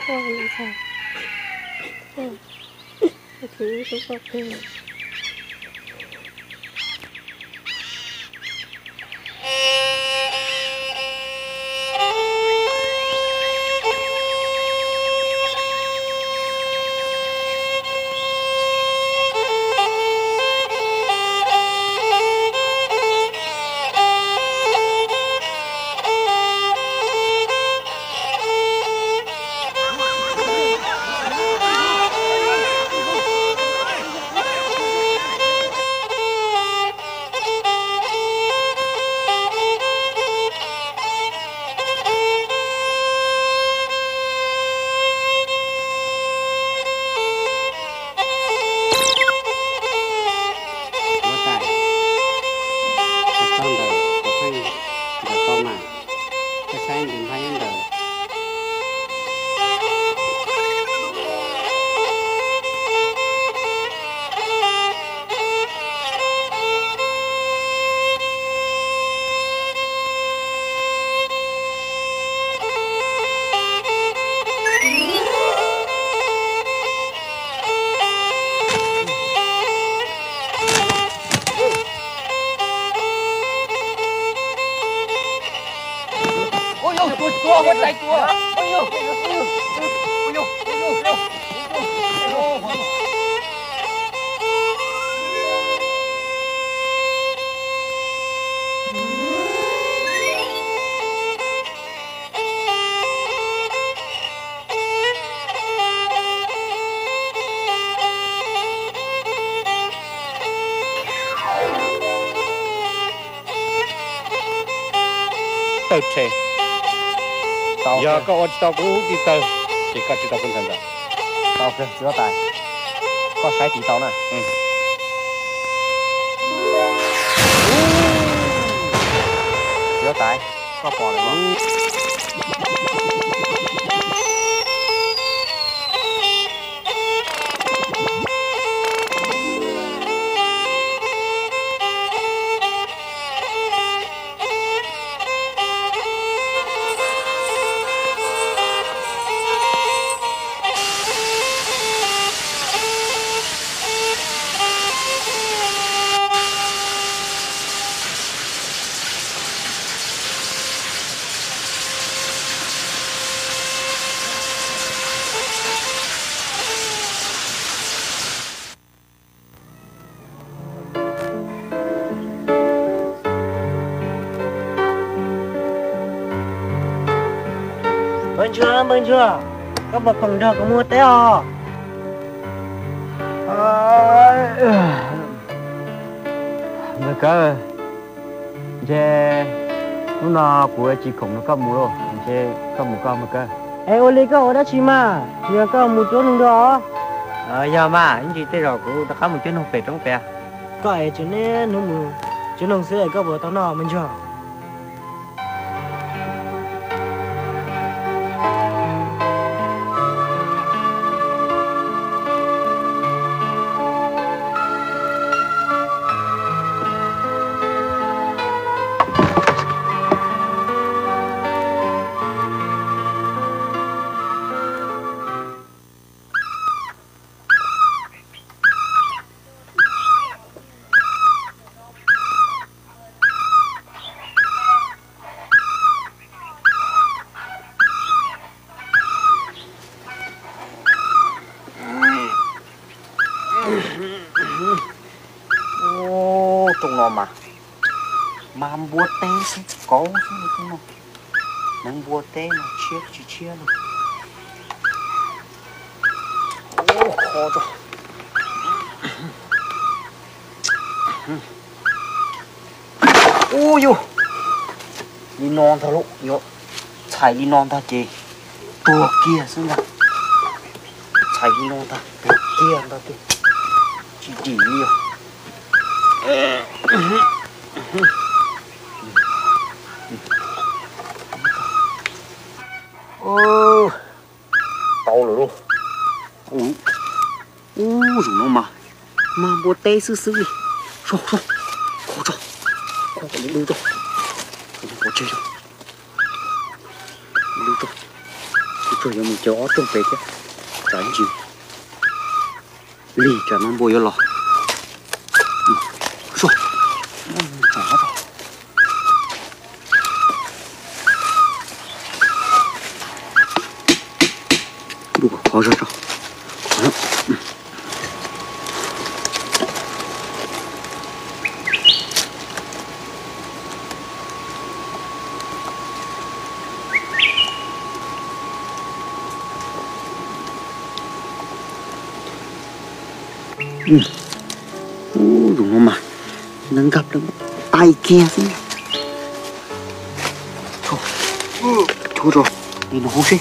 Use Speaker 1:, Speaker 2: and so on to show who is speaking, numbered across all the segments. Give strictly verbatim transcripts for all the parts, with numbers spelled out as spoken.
Speaker 1: con làm sao thứ số có thêm
Speaker 2: chua con tay chua ôi yo ôi yo ôi yo ôi yo tao chơi giờ có ôn tao cũng đi tao chỉ có chỉ tao cũng thành ra tao phải chữa tài có sai thì tao nè ừ chữa tài có bỏ lại không
Speaker 3: bên chưa bên chưa các bậc còn được có mua té à
Speaker 4: mấy cái che lúc nào của chị cũng nó có mua rồi che có mua con mấy cái
Speaker 3: ê ô lý có ở đó chị mà giờ có một chỗ nữa đó
Speaker 5: ờ giờ mà anh chị tới rồi cũng đã có một chuyến không về trong bè
Speaker 3: có ai chỗ này nó mua chỗ nông sẽ có bữa tao nào bên chưa
Speaker 5: ô trùng nó mà mà bùa té sẽ có chứ không nắng bùa té mà chia chỉ chia luôn ô khó rồi ô yo đi non thà lúc yo chạy đi non thà chị tua kia xem nào chạy đi non thà tua kia ta đi chỉ chỉ nhiều ô tao rồi luôn ô ô rồi nó mà mà bố tê sư sư gì rồi rồi khó rồi khó có đứng rồi không có chơi rồi đứng rồi trời ơi, mình cho ó trong bể chứ. Đánh gì? Lì cho nó bôi vô lò. Rồi. Nó chả rồi. Đủ khó rồi rồi. Khó lắm. Ừ. Ủa, đúng không mà đang gặp được tay kia chứ. Thôi, thôi rồi, đi nó hút đi.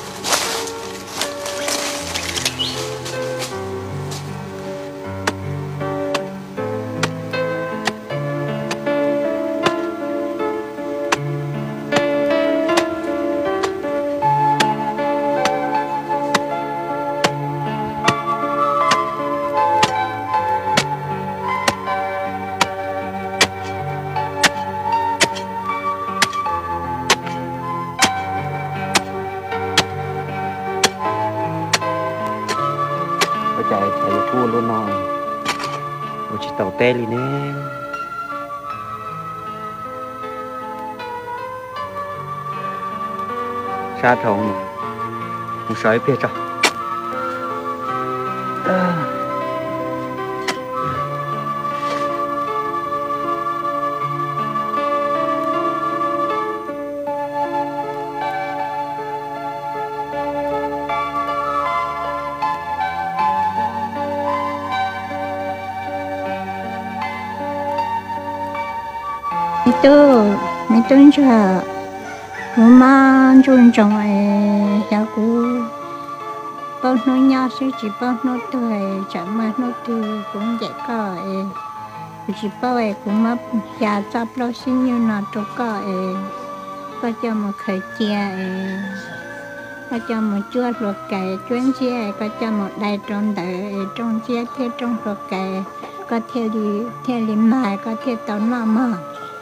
Speaker 5: Chạy chạy thua luôn rồi, một chiếc tàu té đi nè, xa thòng một sợi phía trong.
Speaker 1: Itu itu cha rumah chun chong ai ya ku bao nhiêu nhà sẽ chỉ bao nhiêu tuổi chẳng mà nhiêu tuổi cũng vậy cả ấy chỉ bao ấy cũng mà nhà chấp lo xin như nào cho cả ấy có cho một khởi chia ấy có cho một chúa luật cày chuyên chia có cho một đại trong đời trong chia theo trong luật cày có theo đi theo đi mai có theo tao nó mà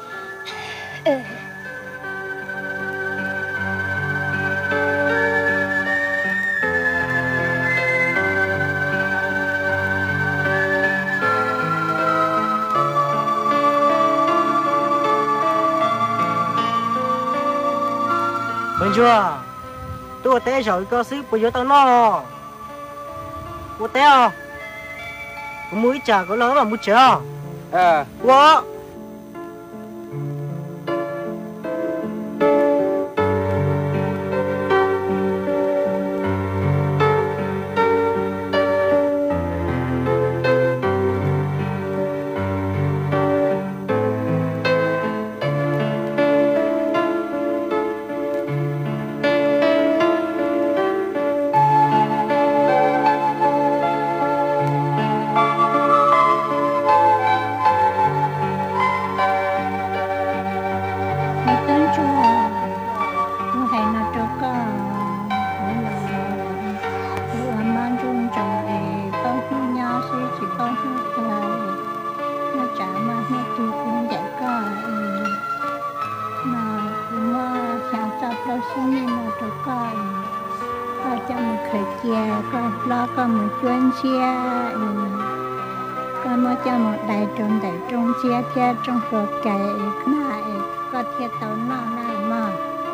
Speaker 3: Bên chưa? Tôi té rồi có sức bây giờ tao nó. Tôi té à? Có mũi chả có lớn mà mũi chả.
Speaker 2: À,
Speaker 3: Quá. lo có một chuyên chia có một cho một đại trong đại trong chia chia trong ruột cày này có thiết tàu nó này mà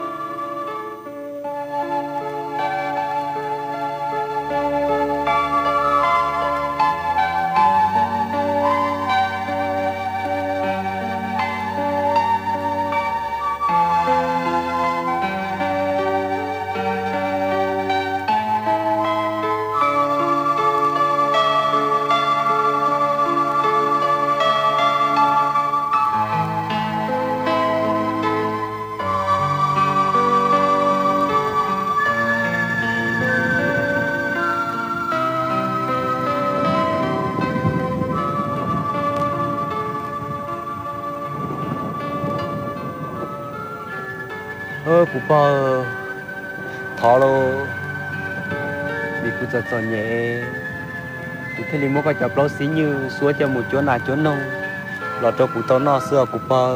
Speaker 4: ơ cụ bơ thọ lô vì cụ giật giật nhẹ cụ thấy li mua cái chập lâu xí như xua cho một chỗ nào chỗ nông lọt cho cụ tao no xưa cụ bơ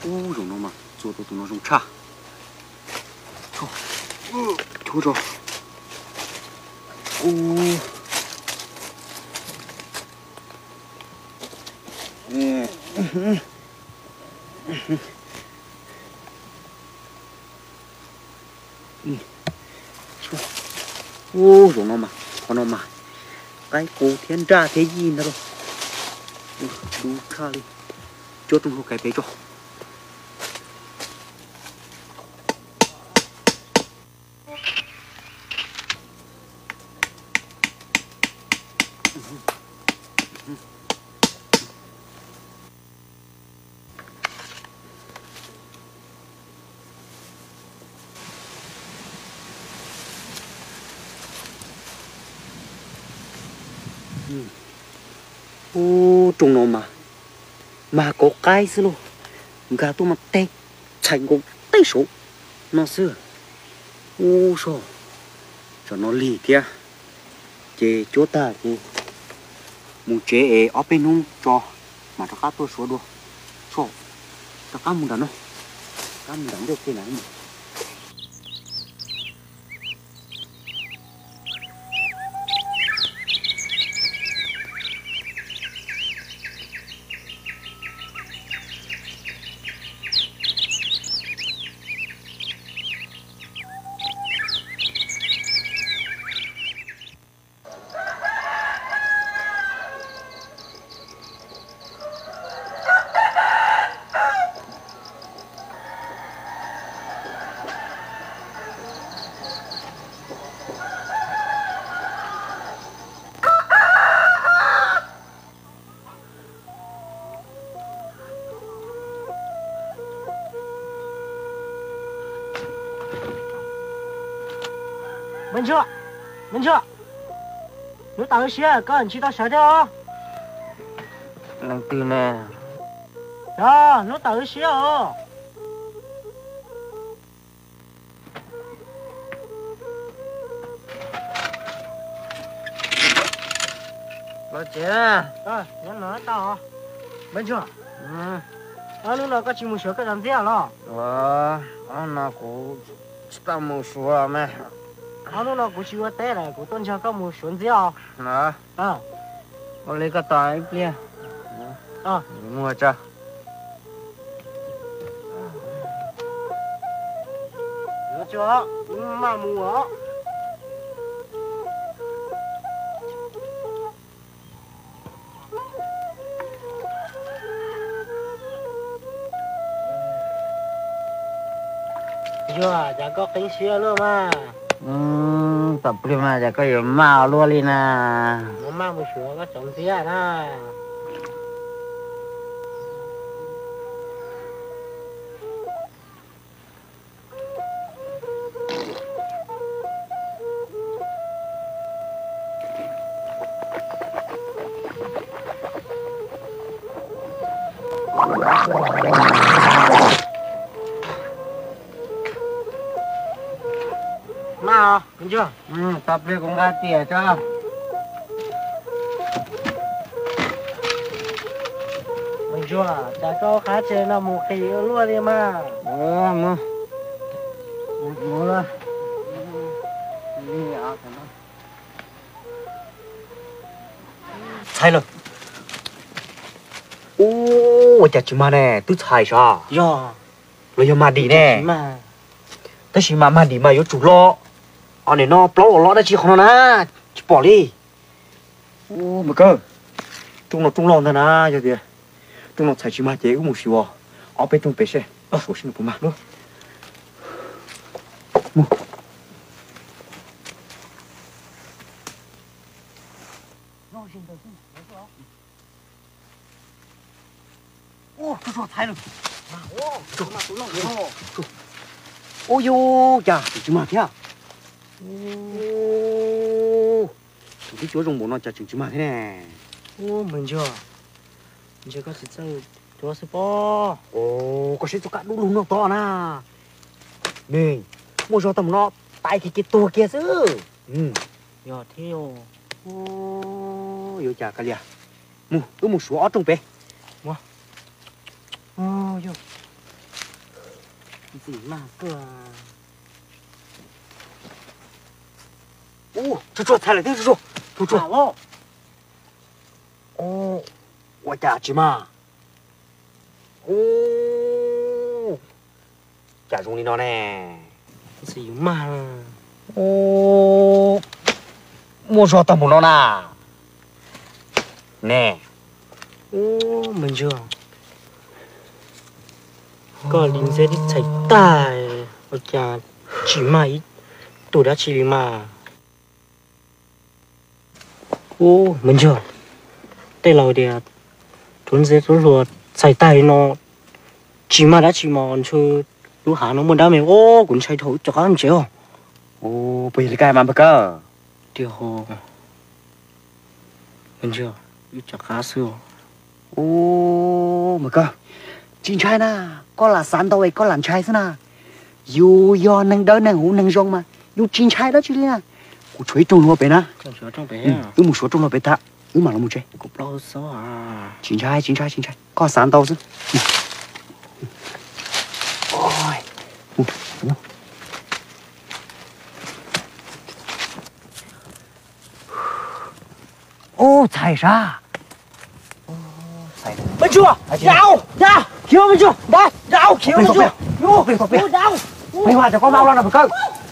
Speaker 5: ô rồi nó mà cho tôi tụi nó dùng cha cho cho cho ô ô rồi nó mà con nó mà cái cô thiên ra thế gì nữa rồi đủ cha đi cho tôi cái bé cho ô trùng nó mà mà có cái xưa luôn gà tôi mà tê thành có tay số nó xưa ô sao cho nó lì kia chế chỗ ta thì muốn chế ở bên nung cho mà cho cá tôi số đua số cho cá muốn đàn nó cá muốn đàn được thế này mà
Speaker 2: Minh chưa? Minh chưa? Nếu tao xe, các anh chị tao sợ đó.
Speaker 5: lần từ nè
Speaker 2: Đó, nếu tao xe à.
Speaker 5: lo chế
Speaker 2: Rồi, nhắn nói tao. Minh chưa?
Speaker 5: ừ
Speaker 2: À, lúc nào có chịu một số cái làm gì à lo?
Speaker 5: ờ anh nào cũng tao mua số mà
Speaker 2: À, lúc nào cũng chịu té này, cũng tuân cho có một số gì à?
Speaker 5: nè
Speaker 2: À,
Speaker 5: con lấy cái tay kia
Speaker 2: à,
Speaker 5: mua cho
Speaker 2: nhớ chưa? Mà mua. Chưa, chả có cái xe luôn mà.
Speaker 5: ừ tập đi màจะก็อยู่มาluôn đi nè
Speaker 2: Nó mang một số cái trồng xe nè. Mà, nhìn chưa?
Speaker 5: ừ tập đi cũng ra tiền cho
Speaker 2: Mình chưa? Chả có khá chơi là một khi luôn đi mà.
Speaker 5: ờ mua mua luôn đi à thằng nó sai rồi ô chả chỉ mà nè tôi sai sao
Speaker 2: Yo,
Speaker 5: rồi mà đi nè
Speaker 2: mà.
Speaker 5: แต่สิมามาดีมาอยู่จุล้ออันนี้เนาะปลอล้อได้สิของนะสิปอลี่โอ้มันก็中了中了的呢有点中了才去嘛这个木须哦เอาไป中ไป些啊说是不嘛咯木哦这说抬了
Speaker 2: 哦，这嘛都弄好。
Speaker 5: ô yo chà chứ mà thế à ô cái chỗ rồng bò nó chả chừng chứ mà thế nè
Speaker 2: ô mình chưa mình chưa có sự chơi cho sự po
Speaker 5: ô có sẽ cho cả đủ luôn nó to na nè mua cho tầm nó tại cái cái tua kia chứ ừ
Speaker 2: giờ theo
Speaker 5: ô yo chả cái gì mua cứ một số ở trong bé
Speaker 2: ô yo
Speaker 5: gì mà cơ à ô chú chú thay lại thế chú chú chú chú ô我家去嘛ô家中你那呢gì mà ô mua cho tao một nó nà nè ô mình chưa có linh sẽ đi chạy tài ở nhà chỉ mày tụi đã chỉ mà ô mình chưa đây là đi tuần sẽ tuần rồi chạy tài nó chỉ mà đã chỉ mà chứ lúc hà nó muốn đam mê ô cũng chạy thấu cho các anh chị ô bây giờ cái mà bác cơ điều hồ mình chưa biết cho khá xưa ô mà cơ chính trai na có là sáng đâu ấy có làm trai thế na dù do năng đỡ năng hú năng rong mà dù chính trai đó chứ nè cụ chuối trong lúa bé na
Speaker 3: trong bé
Speaker 5: ừ một số trong lúa bé ta ừ mà là một trái
Speaker 3: cũng lâu số à
Speaker 5: chính trai chính trai chính trai có sáng đâu chứ ôi ô chạy ra bên chưa đau đau thiếu bên chưa đau đau thiếu bên chưa vô bên có bên đau bên ngoài cho con mau lên nào cơ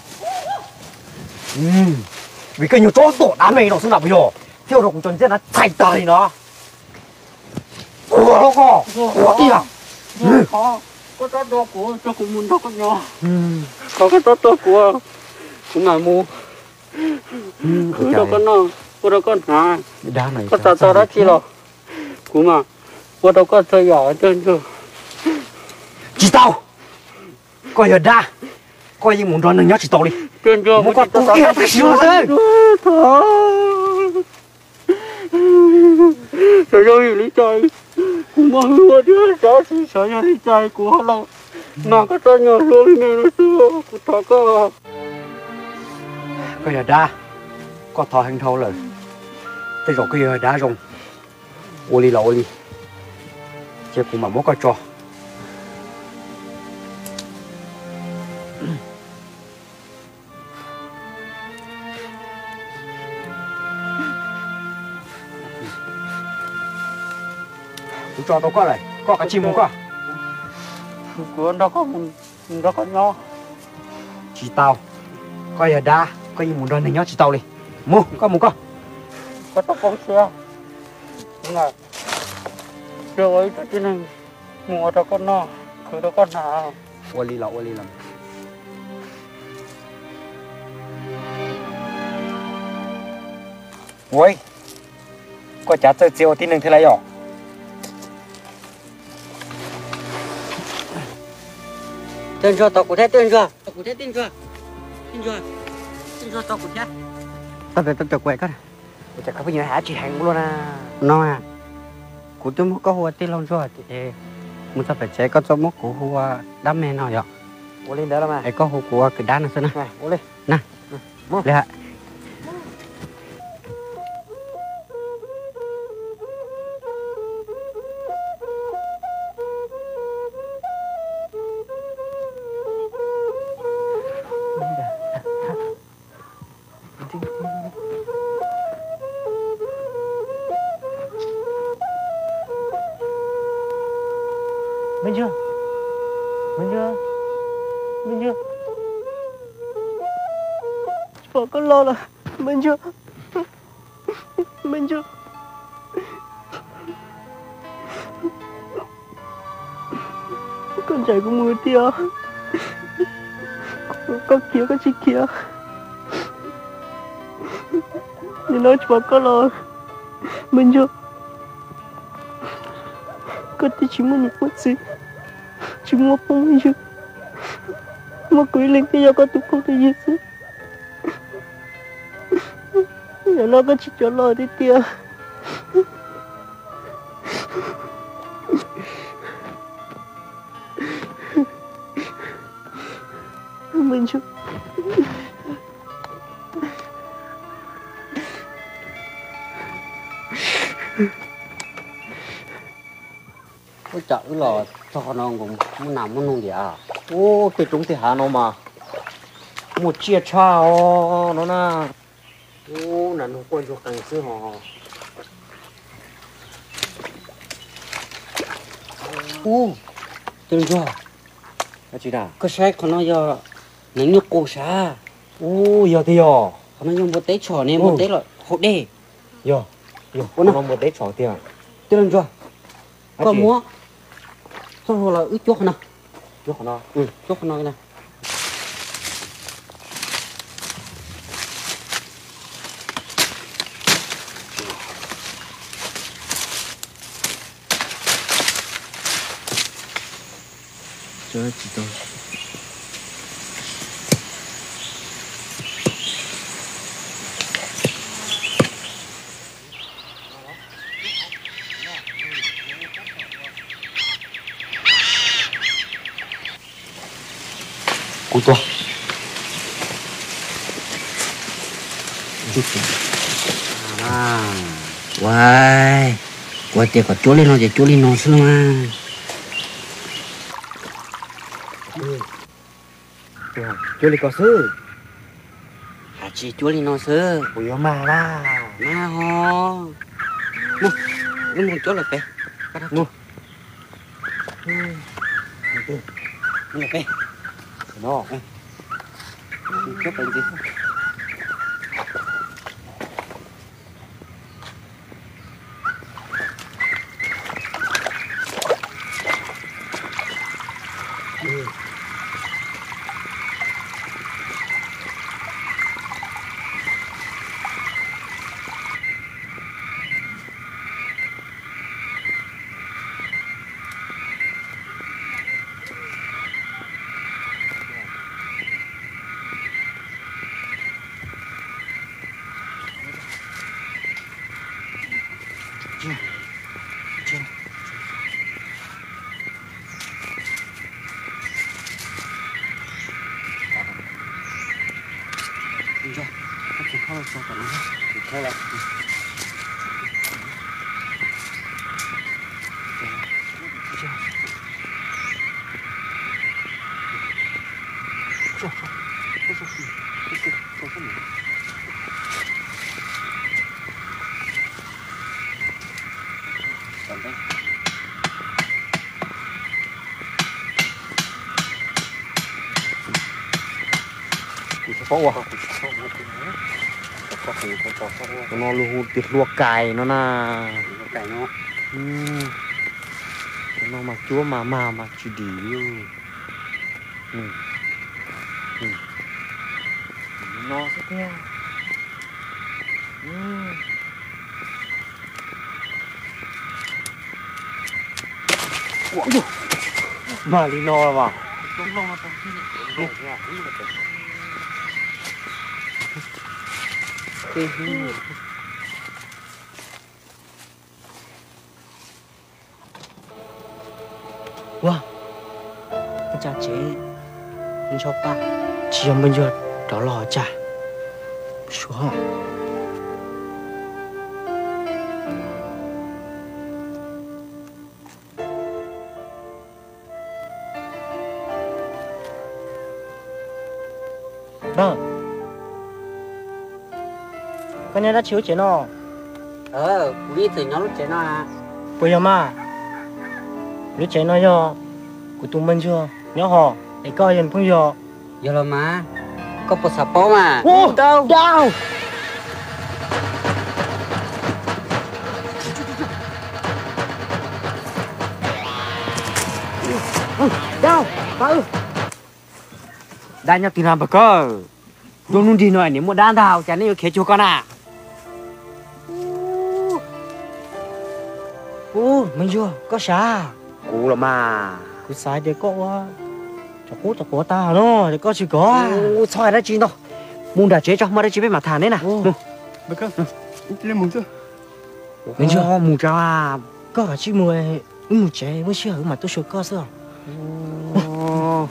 Speaker 5: ừ vì cái nhiều chỗ tổ đám mày nó xuống nào bây giờ thiếu được tuần trên nó chạy tới nó ủa nó có ủa đi à
Speaker 3: có có tao đó của cho cũng muốn đó con nhỏ có cái tao đó của cũng là mua cứ đó con nó có đó con à
Speaker 5: đá này
Speaker 3: có tao tao đó chi rồi cũng mà có đâu có thời nhỏ trên cơ
Speaker 5: chị tao coi giờ đá coi như muốn đoán đừng nhớ chị tao đi
Speaker 3: trên cơ
Speaker 5: muốn con tao kia phải sửa thế
Speaker 3: trời ơi lý trời mà hứa đứa cháu xin sợ nhà lý trời của họ lâu mà có tao nhỏ luôn nghe nó xưa của thọ cơ
Speaker 5: coi giờ đá có thọ hành thâu rồi thế rồi coi giờ đá rồi ô li là ô li chứ cũng mà muốn coi trò cũng cho tao qua này có cái chim không qua
Speaker 3: của nó có nó có nhỏ
Speaker 5: chị tao coi giờ đá coi như muốn đoán đừng nhớ chị tao đi mua có mua có
Speaker 3: có tao con xe là rồi cho nên là mua cho con nó cứ cho con nào
Speaker 5: ô li là ô li lắm ôi có chả chơi chiều tíนึง thế này rồi
Speaker 3: tên cho tao của thế tên cho tao của thế tên cho tên cho tên cho tao của thế
Speaker 5: tao phải tao chụp quay cái này chả có bao nhiêu hả chị hàng luôn à nói à của tôi muốn có hoa tí long rồi thì muốn sao phải chế có cho mốc của hoa đam mê nào vậy ô lên đó là mà ấy có hoa của cái đá này xem nè ô lên nè lên ạ
Speaker 3: Bên chưa? Bên chưa? Bên chưa? Vợ con lo là bên chưa? Bên chưa? Con trai của mùi tia có kia có chị kia nên nói cho con lo bên chưa? Có tí chỉ muốn một gì chỉ muốn không gì mà quý lên cái con tụi không thể gì chứ giờ nó có chỉ cho lo đi tia mình chưa
Speaker 5: có chợ là cho nó cũng muốn nằm muốn nung gì à ô cái chúng thì hà nó mà một chia chao nó na ô là nó quay cho càng xưa họ ô tên cho
Speaker 2: cái gì nào
Speaker 5: cái xe của nó giờ nánh nước cô xa
Speaker 2: ô giờ thì giờ
Speaker 5: nó dùng một té trò này một té là hột đê
Speaker 2: giờ giờ
Speaker 5: nó
Speaker 2: một đấy trò tiền
Speaker 5: tên cho có múa xong rồi là ướt chốt nào
Speaker 2: chốt nó
Speaker 5: ừ chốt nó cái này
Speaker 4: Chết chị tôi.
Speaker 2: cú to
Speaker 5: à Wow, quay tiệc có chỗ lên nó thì chỗ lên nó xưa mà.
Speaker 2: chỗ này có sư
Speaker 5: À chị chỗ lên nó xưa.
Speaker 2: ui mà la
Speaker 5: Mà ho. Mua, nó mua chỗ là pe.
Speaker 2: Mua.
Speaker 5: Nó là pe.
Speaker 2: nó
Speaker 5: Chỗ bên gì?
Speaker 2: có quá
Speaker 5: Nó luôn tiệt luộc cài nó là
Speaker 2: cày nó
Speaker 5: nó mà chúa mà mà mà chỉ đi luôn. Ừ. Ừ. Nó sẽ theo. Ừ.
Speaker 2: mà đi no là vào
Speaker 5: Wow, cái cha chế, anh cho ba, chỉ ông bây giờ đó là cha, số hả?
Speaker 6: Vâng. Con nhà đã chiếu chế nó.
Speaker 5: Ờ, quý từ nhóm lúc chế nó à.
Speaker 6: Bây giờ mà lúc chế nó cho của tụi mình chưa nhớ họ để coi hiện phương giờ.
Speaker 5: Giờ là mà có một sạp bó mà.
Speaker 6: Ô, đâu đâu đâu đâu
Speaker 5: Đã nhắc tiền làm bờ cơ. Tôi luôn đi nói nếu mà đan thảo chả nên khế cho con à.
Speaker 6: ô mình chưa có xa
Speaker 5: Cú là mà.
Speaker 6: cứ sai để có quá cho cố cho cố ta nó để có chỉ có
Speaker 5: Ô, xoay ra chi đâu. Muốn đã chế cho mà đã chế với mặt thản đấy nè.
Speaker 2: bác cơ lên mùng chưa
Speaker 5: Mình chưa mù cho à.
Speaker 6: có cả chi mùi mùi chế mới chưa mà tôi sửa có sao
Speaker 5: Ô.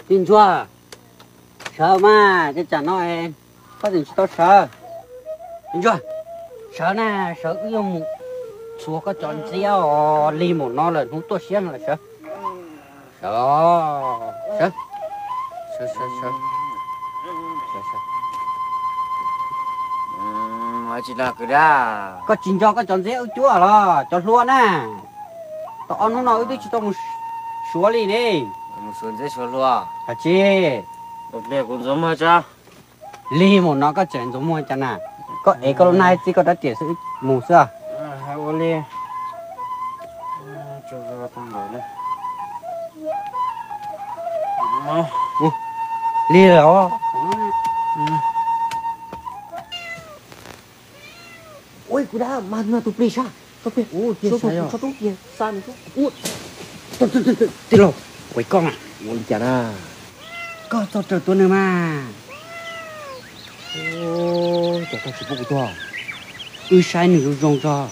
Speaker 3: tin chưa sợ mà chứ chẳng nói có gì tao sợ tin chưa sợ nè sợ cái dùng xua có chọn xéo li một nó là không tốt xéo là sợ sợ sợ sợ sợ sợ sợ sợ
Speaker 5: mà chỉ là cái đó
Speaker 3: có chín cho có chọn xéo chúa là chọn luôn nè tao nó nói tôi chỉ tao một xua li đi
Speaker 5: một số dễ số luôn
Speaker 3: à chị
Speaker 5: một bề cũng giống mà cha
Speaker 3: li một nó có chuyện giống mua chả nè có ấy có này chỉ có đã tiền sự mù sao
Speaker 5: hai ô li cho ra con rồi đấy
Speaker 3: li rồi
Speaker 4: ôi cú đã mà nó tụt đi sao tụt đi ôi kia sai rồi tụt kia sai mình tụt ôi
Speaker 3: tụt tụt tụt tụt rồi quỷ con à
Speaker 4: ngon chả na
Speaker 3: có cho cho tôi nữa mà
Speaker 4: ô chả tao chỉ bốc của tôi
Speaker 3: ư sai nữa rong cho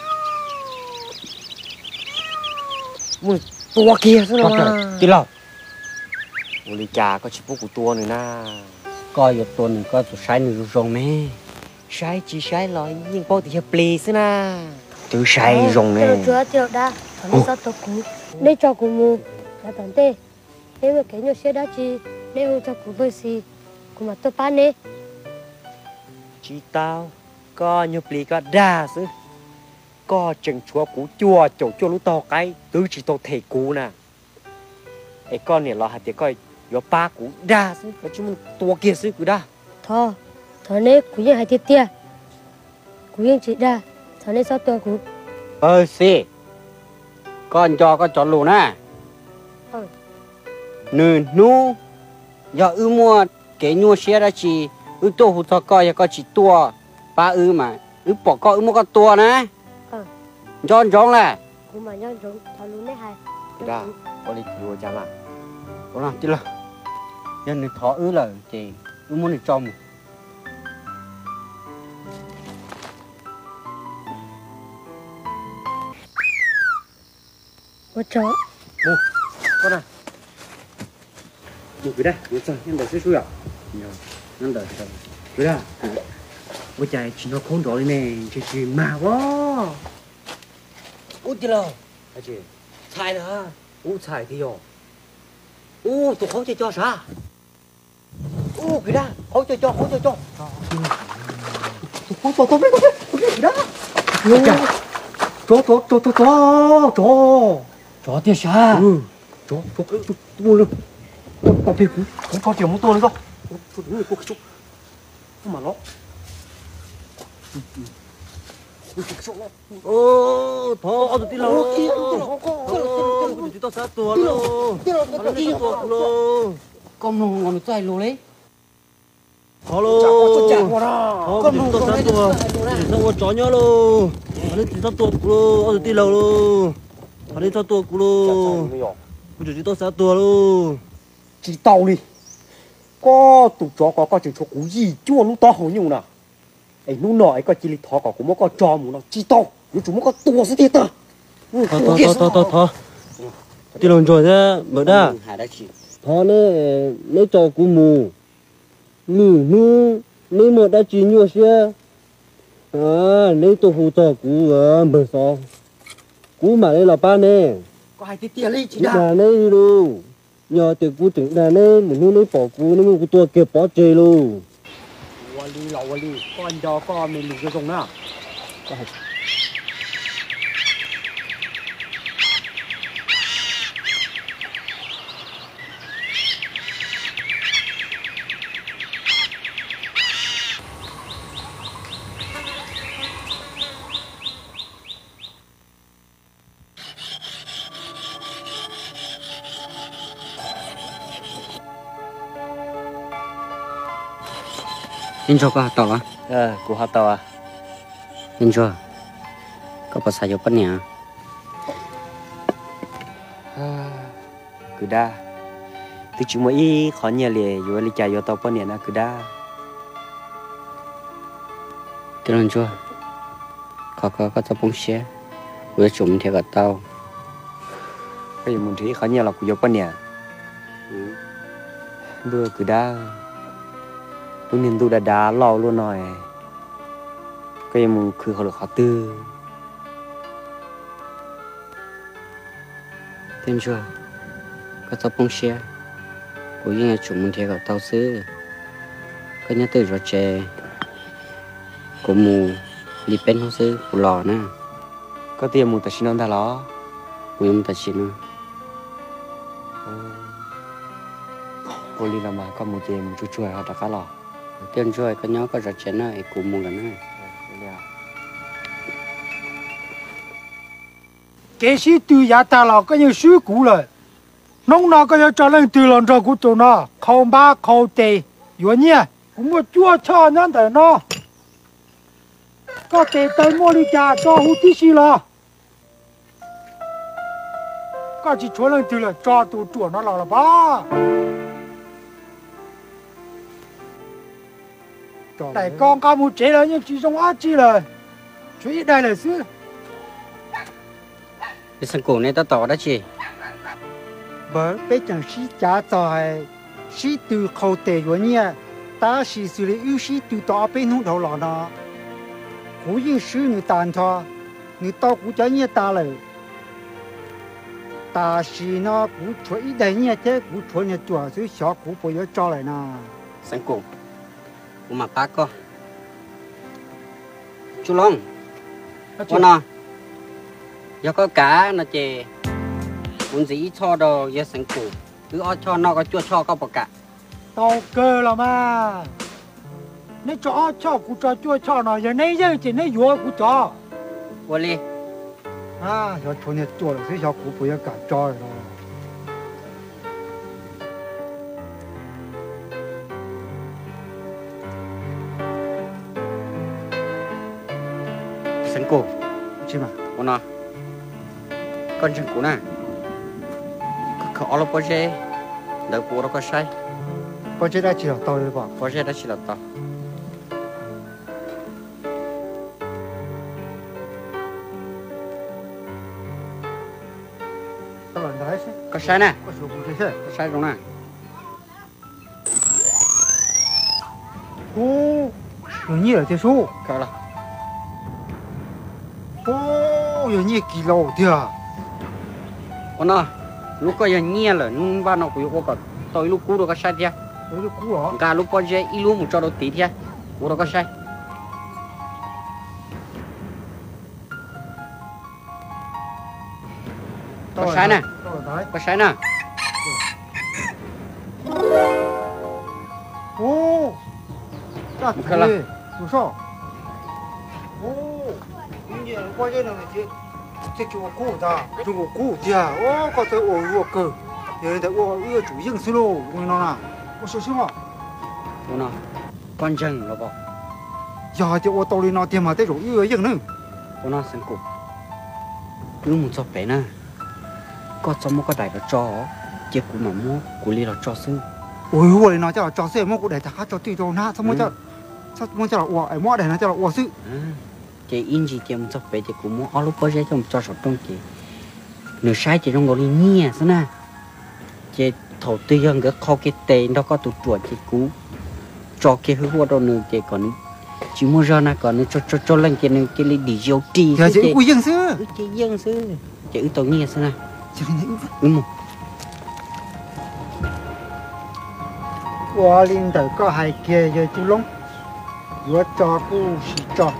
Speaker 4: mày tua kia sao mà
Speaker 3: tụt rồi
Speaker 4: ô li chả có chỉ bốc của tôi nữa na
Speaker 3: coi ở tôi nữa có sai nữa rong mẹ
Speaker 4: sai chỉ sai rồi nhưng bao thì hợp lý xí na
Speaker 3: từ sai rong nè
Speaker 7: chúa tiểu đã thằng sao tao cú để cho cú mua là thằng tê nếu mà cái nhau xe đó chi nếu không cho cú bơi xì cú mà tôi bán nè
Speaker 4: chỉ tao có nhập lý có đa xứ có chừng chúa cú chùa chỗ chùa lũ to cái tứ chỉ tao thể cú nè ấy con này là hạt tiền coi có ba cú đa xứ có chúng tua kia xứ cú đa
Speaker 7: thọ thằng này cúยังhai tiệt tiệt cúยังchỉ ra thằng này sao tôi cú
Speaker 3: ơ xì con cho có chọn luôn nè
Speaker 7: ừ
Speaker 3: nư nu giờ ư mua cái nhua xe đó chỉ ư tô hụt thọ coi có chỉ tua ba ư mà ư bỏ coi ư mua có tua nè
Speaker 7: ừ
Speaker 3: John John là
Speaker 7: cú mà nhau giống thằng luôn đấy hai
Speaker 4: cú đa có đi chùa chả mà
Speaker 3: có làm chứ là nhân này thọ ư là chị ư muốn được trong
Speaker 7: một chó
Speaker 3: con à cứ đây cứ sao nhân đời sẽ xui à nhân đời sao cứ đây ôi trời chỉ nó khốn rồi nè chỉ chỉ mà quá
Speaker 4: ôi chị lo hả chị sai nữa ha ôi sai thì rồi ôi tụi khó chơi cho sao ôi cái đó khó chơi cho khó chơi cho
Speaker 3: tôi tôi tôi biết tôi biết tôi biết gì đó chó chó chó chó chó chó chó tiếc sao
Speaker 4: ừ chó chó chó tôi luôn
Speaker 3: có biết cũng
Speaker 4: không có chuyện muốn tôi nữa không tôi đứng này cô cái chỗ không mà nó ô thọ ở tụi nó tụi tao sát tua luôn nó đi tua luôn
Speaker 3: con nông ngon chạy luôn đấy
Speaker 4: alo con tụi tao sát tua nó có chó nhá luôn nó đi sát tua luôn ở tụi lâu luôn nó đi sát tua luôn tụi tao sát tua luôn
Speaker 3: chỉ tàu đi có tụi chó có có chừng chó cú gì chúa lúc to hầu nhiều nào ấy lúc nọ ấy có chỉ lịch thọ có cũng có trò mù nó chỉ tàu nhưng chúng có tua sẽ thiệt ta
Speaker 4: thọ thọ thọ thọ thọ đi làm rồi thế mở ra thọ này lấy trò cú mù nử nử lấy một đã chỉ nhiều xe à lấy tổ hù trò cú ở bờ sò cú mà lấy là ba nè
Speaker 3: có hai tí tiền đi chỉ
Speaker 4: đà
Speaker 3: đã
Speaker 4: này luôn nhờ từ cú tỉnh đà này mình nuôi lấy bỏ cú nó mua tua kẹp bỏ chơi luôn
Speaker 3: wali là wali con cho con mình lùi cái giống nào anh cho có hạt tàu à
Speaker 4: ờ cú hạt tàu à
Speaker 3: anh cho có bao giờ bắt nhỉ
Speaker 4: cứ đa từ chúng mới khó nhà lìa rồi đi chạy vô tàu bao nhiêu na cứ đa
Speaker 3: cái lần cho có có có tàu bông xe với chúng theo cả tàu
Speaker 4: cái gì muốn thấy khó nhà là cũng vô bao nhiêu bữa cứ đã tôi nhìn tôi đã đá lò luôn rồi cái em cứ họ được họ tư
Speaker 3: tên chưa có tao bông xe của những người chủ mình theo gặp tao xứ có nhớ từ rồi chè của mù đi bên không xứ của lò nè
Speaker 4: có tiền một tài xin ông ta lo
Speaker 3: của em ta xin nó
Speaker 4: cô đi làm mà có một chè một chút chuối họ đã cá lò
Speaker 3: tên chưa có nhớ có rồi chè nó của mù cái nó
Speaker 8: cái sĩ từ nhà ta là cái những suy cũ rồi nông nào cái những trả lời từ lần trước của tụi nó khâu ba khâu tê原nhiên cũng có chúa cho nhân đời nó có tê tới mua đi cha cho hút tí xí lo có chỉ chúa lần từ là cho tụi chuột nó là ba tại con cao một chế là nhưng chỉ trong ác chi rồi chú ý đây là xứ
Speaker 3: cái sân cổ này tao tỏ đó chị
Speaker 8: bởi bây giờ sĩ trả cho hay sĩ từ khâu tệ原nhiên ta sĩ xử lý ưu sĩ từ đó bên hông đầu lò nó cú yên sĩ người tàn cho người tao cú cho nhiên ta rồi ta sĩ nó cú chuột ít đấy nhiên thế cú chuột nhà chùa dưới xó cú bây giờ cho lại nè
Speaker 3: sân cổ của mà bác con chú Long con nào giờ có cá nó chè muốn gì cho đồ giờ sẵn củ cứ ở cho nó có chua cho có bọc cả
Speaker 8: tao cơ là mà nếu cho cho cú cho chua cho nó giờ này giờ chỉ này vừa cú cho
Speaker 3: vô đi
Speaker 8: à giờ chuột nhà chùa là dưới xó cú bây giờ cả cho rồi
Speaker 3: sẵn củ
Speaker 8: chứ mà
Speaker 3: con nào con sẵn củ nè khó là bao giờ đợi củ nó có sai
Speaker 8: bao giờ đã chỉ là tao rồi bảo
Speaker 3: bao giờ đã chỉ là tao
Speaker 8: tao là đấy chứ
Speaker 3: có sai nè
Speaker 8: có số cú thế chứ
Speaker 3: có sai đúng nè
Speaker 8: ô有你了的说
Speaker 3: có là
Speaker 8: 哦有你几老的
Speaker 3: con nào lúc có giờ nhẹ rồi nhưng ba nó cũng có tôi lúc cũ đó có sai chưa
Speaker 8: 有点古啊
Speaker 3: cả lúc bao giờ ít lúc một cho nó tí chưa cũ đó có sai có sai nè
Speaker 8: tao là đấy
Speaker 3: có sai nè
Speaker 8: ô ra
Speaker 3: Một cái là-
Speaker 8: thế đủ sao ô như vậy qua đây là gì thế chỗ cũ ta chỗ cũ thì à ô có thể ô ô cơ giờ đây ô ô chủ yếu xí lô người nó nè ô số số mà
Speaker 3: con nào con chân nó bảo
Speaker 8: giờ thì ô tàu đi nó tiền mà tới chỗ yếu yếu nữa
Speaker 3: con nào sẵn củ cứ một cho bé nè có cho một cái đại nó cho chỉ cũng mà mua của li nó cho sư
Speaker 8: ôi ôi nó cho cho xe mua của để ta cho tùy đâu na sao mua cho sao mua cho là ô ai mua để nó cho là ô sư
Speaker 3: chỉ in gì chỉ một cho bé chỉ cũng mua ở lúc bao giờ cho một cho sọt trong chỉ nửa sai chỉ trong đó đi nhẹ thế nè chỉ thầu tư dân cái kho cái tiền đó có tụt chuột chỉ cú cho cái hứa hoa đâu nữa chỉ còn chỉ mua ra na còn cho cho cho lên cái cái đi đi dầu trì
Speaker 8: giờ chỉ ui dân sư
Speaker 3: chỉ dân sư chỉ tôi nghe thế nè
Speaker 8: chỉ này
Speaker 3: đúng không
Speaker 8: qua linh tử có hai kia giờ chú lông vừa cho cô xí cho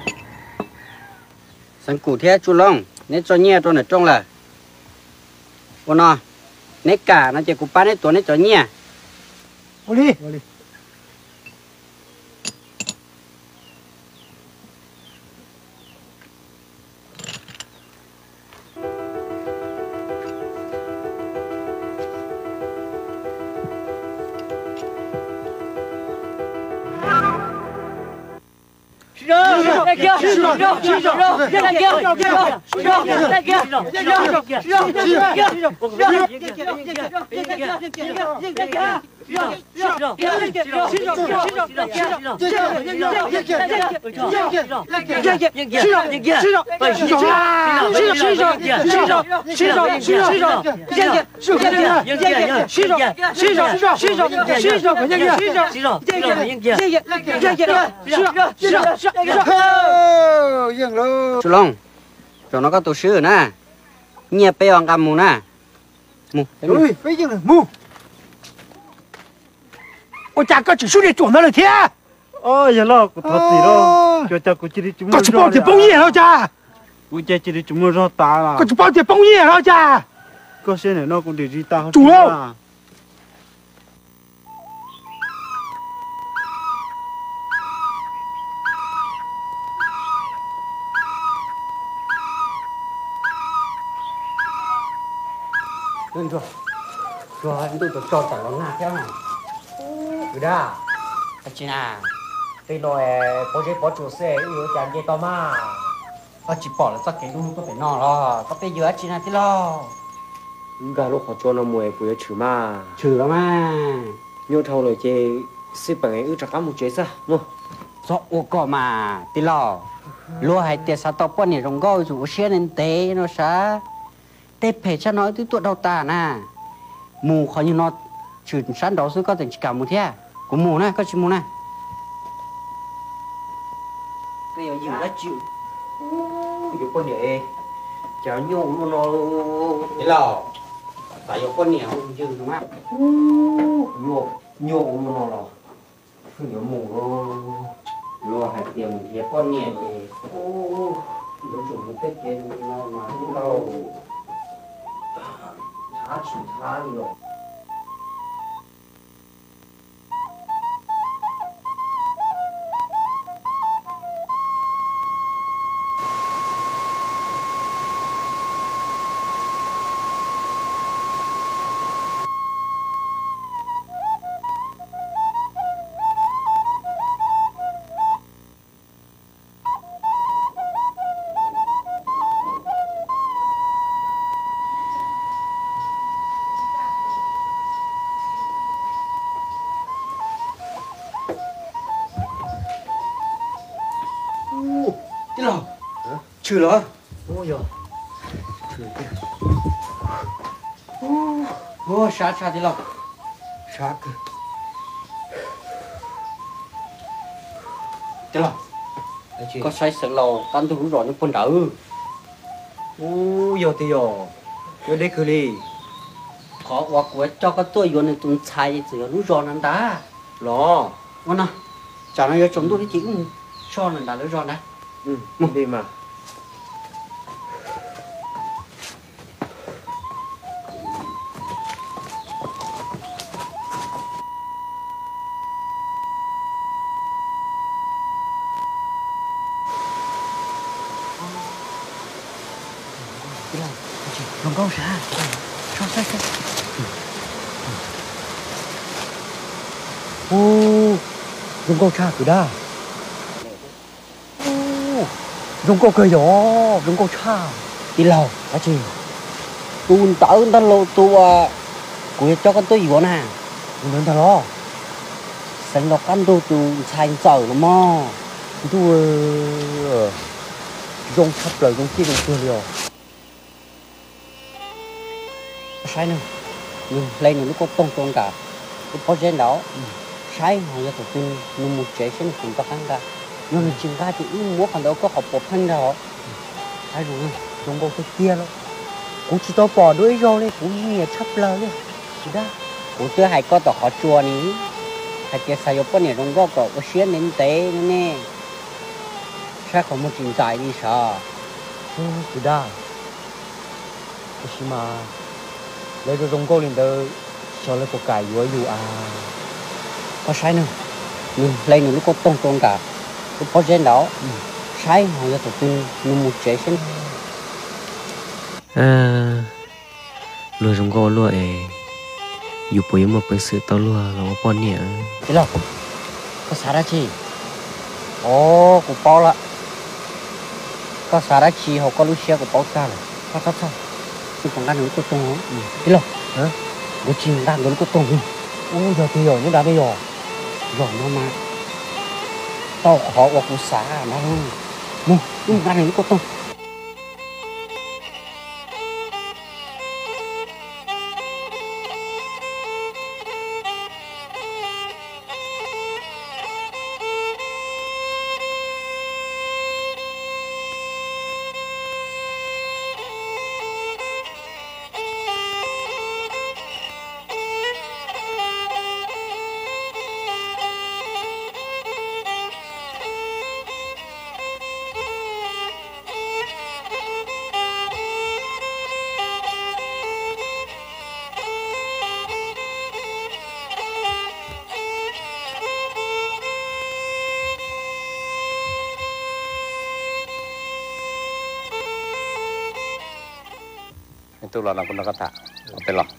Speaker 3: sẵn cụ thế chú Long nếu cho nhẹ tôi này trong là con nào nếu cả nó chỉ cụ bán đấy tôi nếu cho nhẹ
Speaker 8: ô đi ô đi
Speaker 6: Rồi,
Speaker 3: chú long cho nó có tổ sư nè nhẹ bé hoàng cầm mù nè mù
Speaker 8: ui bây giờ là mù ôi chả có chỉ số để chuẩn nó là thế
Speaker 6: ôi giờ lo của thật gì đâu cho cho của chị đi chúng
Speaker 8: có chỉ bao tiền bông nhẹ đâu cha
Speaker 6: của chị chị đi chúng nó rót ta là
Speaker 8: có chỉ bao tiền bông nhẹ đâu cha
Speaker 6: có xe này nó cũng để đi ta
Speaker 8: chủ đâu
Speaker 3: lên rồi rồi anh tôi cho trả nó ngạt theo này cứ đa anh chị à tôi nói bố chế bố chủ xe yêu chàng dây to mà anh chỉ bỏ là chắc cái luôn có phải nọ lo có bây giờ anh chị nào thế lo
Speaker 4: gà lúc họ cho nó mùi bùi chữ mà
Speaker 3: trừ đó mà
Speaker 4: nhô thâu rồi chê xếp bằng ấy ư chắc cá một chế sao mua
Speaker 3: do ô cò mà tí lo lúa hay tiệt sao tao bọn này rong gói rủ xe nên té nó sao té phải cho nói tới tụi đầu ta nè mù khỏi như nó trừ sáng đó xuống có thể chỉ cả một thế của mù này có chỉ mù này bây giờ dừng đã chịu
Speaker 4: cái con nhẹ chả nhô luôn nó
Speaker 3: tí lo tại có con nhẹ không dừng đúng không
Speaker 4: nhô nhô luôn nó là không nhớ mù luôn
Speaker 3: lúa hay tiệm thiệt con nhẹ thì nó chủ một cái trên nó mà không đâu
Speaker 4: thả chỉ thả đi rồi
Speaker 3: tí lo trừ lo
Speaker 4: ôi giời
Speaker 3: ô sát sát tí lo sát tí lo có sai sợ lò tan tôi cũng rõ những con đỡ
Speaker 4: ôi giời thì giời giờ đây cứ đi
Speaker 3: khó quá quá cho cái tôi vô này tụi chạy chỉ lúc rõ nó đá
Speaker 4: lo
Speaker 3: ngon nào chả nói chúng tôi chỉ cho nó đá lúc rõ đấy
Speaker 4: ừ đi mà
Speaker 3: không có sao sao sao sao
Speaker 4: ô dùng câu cha cứ đa ô dùng câu cười gió dùng câu cha
Speaker 3: đi lâu
Speaker 4: á chị
Speaker 3: tôi tớ ta lâu tôi của cho con tôi vô nè
Speaker 4: dùng đến lo
Speaker 3: sáng lọc ăn tôi tôi xài sợ nó mò
Speaker 4: tôi dùng sắp lời dùng kia dùng kia liều
Speaker 3: sai nữa nhưng lên nó có tông tông cả cái bao giờ đó sai họ cho tụi nó một chế sẽ cũng có kháng cả nhưng mà chừng ra thì muốn còn đâu có học bộ phân đâu sai rồi
Speaker 4: dùng câu kia đó cũng chỉ tao bỏ đuôi rồi đấy cũng nghe sắp lời đấy chỉ đó
Speaker 3: cũng chưa hay có tao họ chùa ní hay cái sai có này trong có có xuyên đến tế nữa nè sai không một chuyện dài đi sao
Speaker 4: chỉ đó cái mà lấy cho dùng câu liền từ cho lấy một cái vừa vừa à
Speaker 3: có sai nữa nhưng lên nó có tông tông cả cái bao giờ đó sai họ cho tụi nó một chế sẽ
Speaker 4: à lúa dùng câu lúa ấy dù bấy một bữa sự tao lúa là một con nhẹ
Speaker 3: thế là có sao đó chị ồ cũng bao là có xả ra chi họ có lúc xe của bao xa rồi có sao sao chứ còn ăn có tông không thế nào hả có chi đang có tông không ôi giờ thì rồi nhưng đã bây giờ rồi nó mà tao khó qua cú xả nó mua nhưng ăn có tông
Speaker 2: tôi là làm con nó thảเป็นหรอ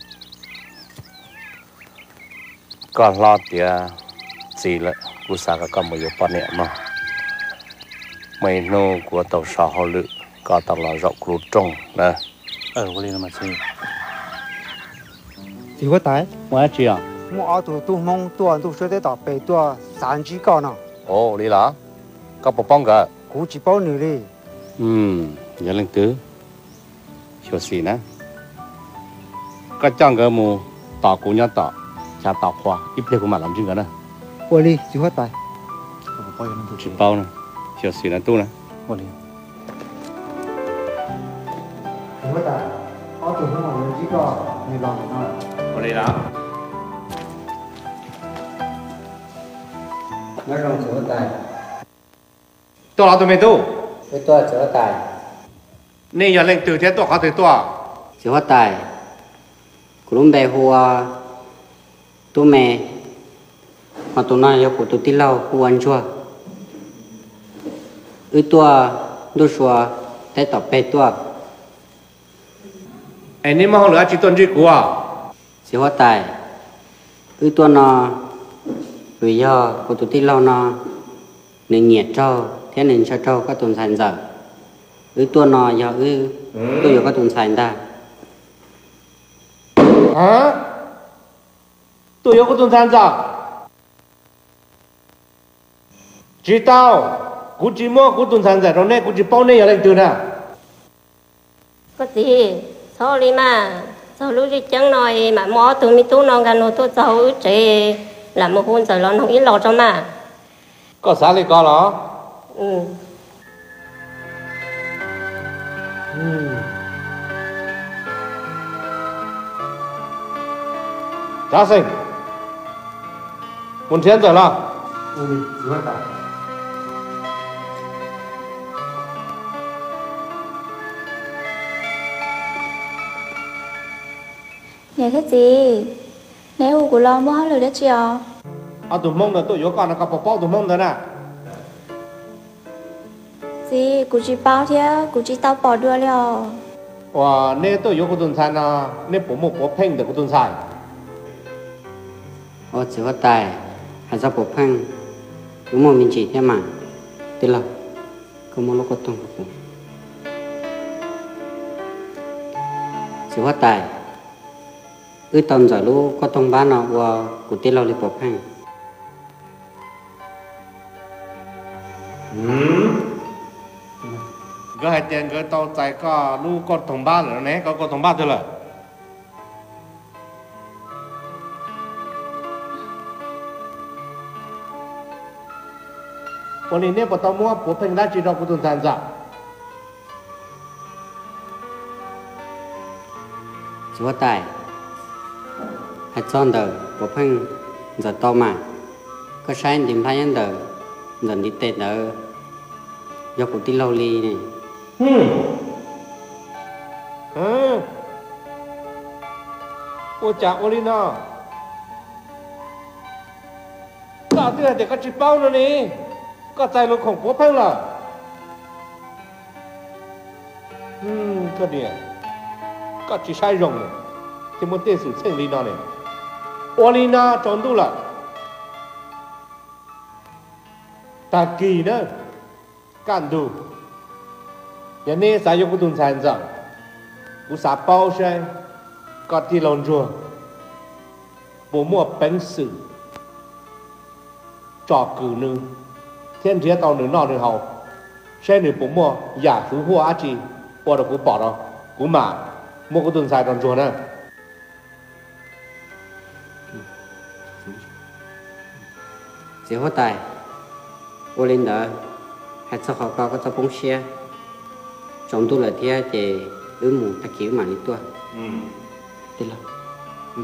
Speaker 2: ก็รอดเดียสี่ละกูสาก็ก็มาอยู่ปอนเนี่ยมาไม่โน่กูตัวสาวเขาลึกก็ตลอดรอบครูจงนะเออวันนี้มาสิ
Speaker 8: 几个带？
Speaker 2: 我要这样
Speaker 8: 我阿杜杜蒙多都说得到北多三级高呢，
Speaker 2: 哦你啦ก็ปกป้องกัน
Speaker 8: 估计包你嘞。
Speaker 2: 嗯อย่าลืมตื้อชัวร์สินะก็จ้างกันมูต่อกูเนี่ยต่อจะต่อขวาอีเปลี่ยนกูมาลำจริงกันนะ
Speaker 8: 我哩几个带？
Speaker 2: 只包呢ชัวร์สินะตู้นะ
Speaker 8: 我哩。几个带？阿杜蒙有几个？你老呢？
Speaker 2: 我嚟啦。
Speaker 3: nó rong chỗ tài
Speaker 2: ตัวเราตัวไม่ตู้
Speaker 3: cái tua chỗ tài
Speaker 2: นี่อย่าเล่นตื่นเที่ยตัวเขาตื่นตัว
Speaker 3: chỗ tài cũng bè hoa tu mẹ mà tụi nó yêu của tụi tí lâu của anh chua ư tua đôi xua té tập bè tua
Speaker 2: ไอ้นี่มันเหลือจีต้นจีกัว
Speaker 3: chỗ tài ư tua nó vì do của tụi tí lâu nó nên nhiệt trâu thế nên cho trâu có tuần sản giờ ư tua nó do ư tôi có tuần sản ta
Speaker 2: hả tôi có tuần sản giờ chỉ taoกูchỉ muaกูtuần sản giờ rồi nèกูchỉ bao nèอย่าเล่นตื่นนะ
Speaker 9: có gì sao đi mà sao lúc đi chẳng nói mà mò tụi mi tu non gan nó tôi sao chế làm một hôn rồi nó không ít lo cho mà
Speaker 2: ก็สาลีก็เหรอ
Speaker 9: ừ
Speaker 2: อืมจ้าสิวันเทียนเสร็จแล้ว
Speaker 8: 我哩几个带？
Speaker 10: Dạ thế gì? Nếu của lo mua lời đó chưa?
Speaker 2: à tụi mông là tụi yếu con nó có bọc tụi mông đó nè
Speaker 10: Gì? Của chị bao thế? Của chị tao bỏ đưa liệu?
Speaker 2: và nếu tụi yếu của tuần sản nó nếu bố một bố phênh được của tuần sản
Speaker 3: ô chỗ tài hay sao bộ phăng đúng mà mình chỉ thế mà thế là có một lúc có tung được chỗ tài ư tầm giờ lúc có tung bán nào và của tên lâu đi bộ phăng
Speaker 2: cái hai tiền cái tàu chạy có lu có thùng ba rồi nè có có thùng ba thôi làวันนี้เนี่ยปตมัวผมเพ่งได้จีนเราปุตุนทานจ้ะ
Speaker 3: chỗ tài hay chọn đời bộ phăng giờ to mà có sai tìm thấy anh đời giờ đi tết đời do của tí lâu ly này
Speaker 2: ừm ừ ô chả ô ly nào cả thứ này để có chỉ bao nữa nè cóใจรถของผมเพ่งล่ะอืมก็เนี่ยก็chỉ sai rộng này thì muốn tiền sử sinh lý nó này ô ly na trốn tu là ta kỳ nữa cản đủ giờ này sao yêu của tuần sáng rằng của sao bao xe có đi lòng chùa bố mua bánh sử trò cử nữ thiên chế tàu nữ nọ nữ hậu xe nữ bố mua giả thứ hoa á chi bỏ được của bỏ đó của mà mua của tuần sáng lòng chùa nè
Speaker 3: chỉ hóa tài ô lên đó hay sao họ có có cho bông xe trong tôi là thế thì ứ mù ta kiểu mà đi tua
Speaker 2: ừ
Speaker 3: thế là ừ.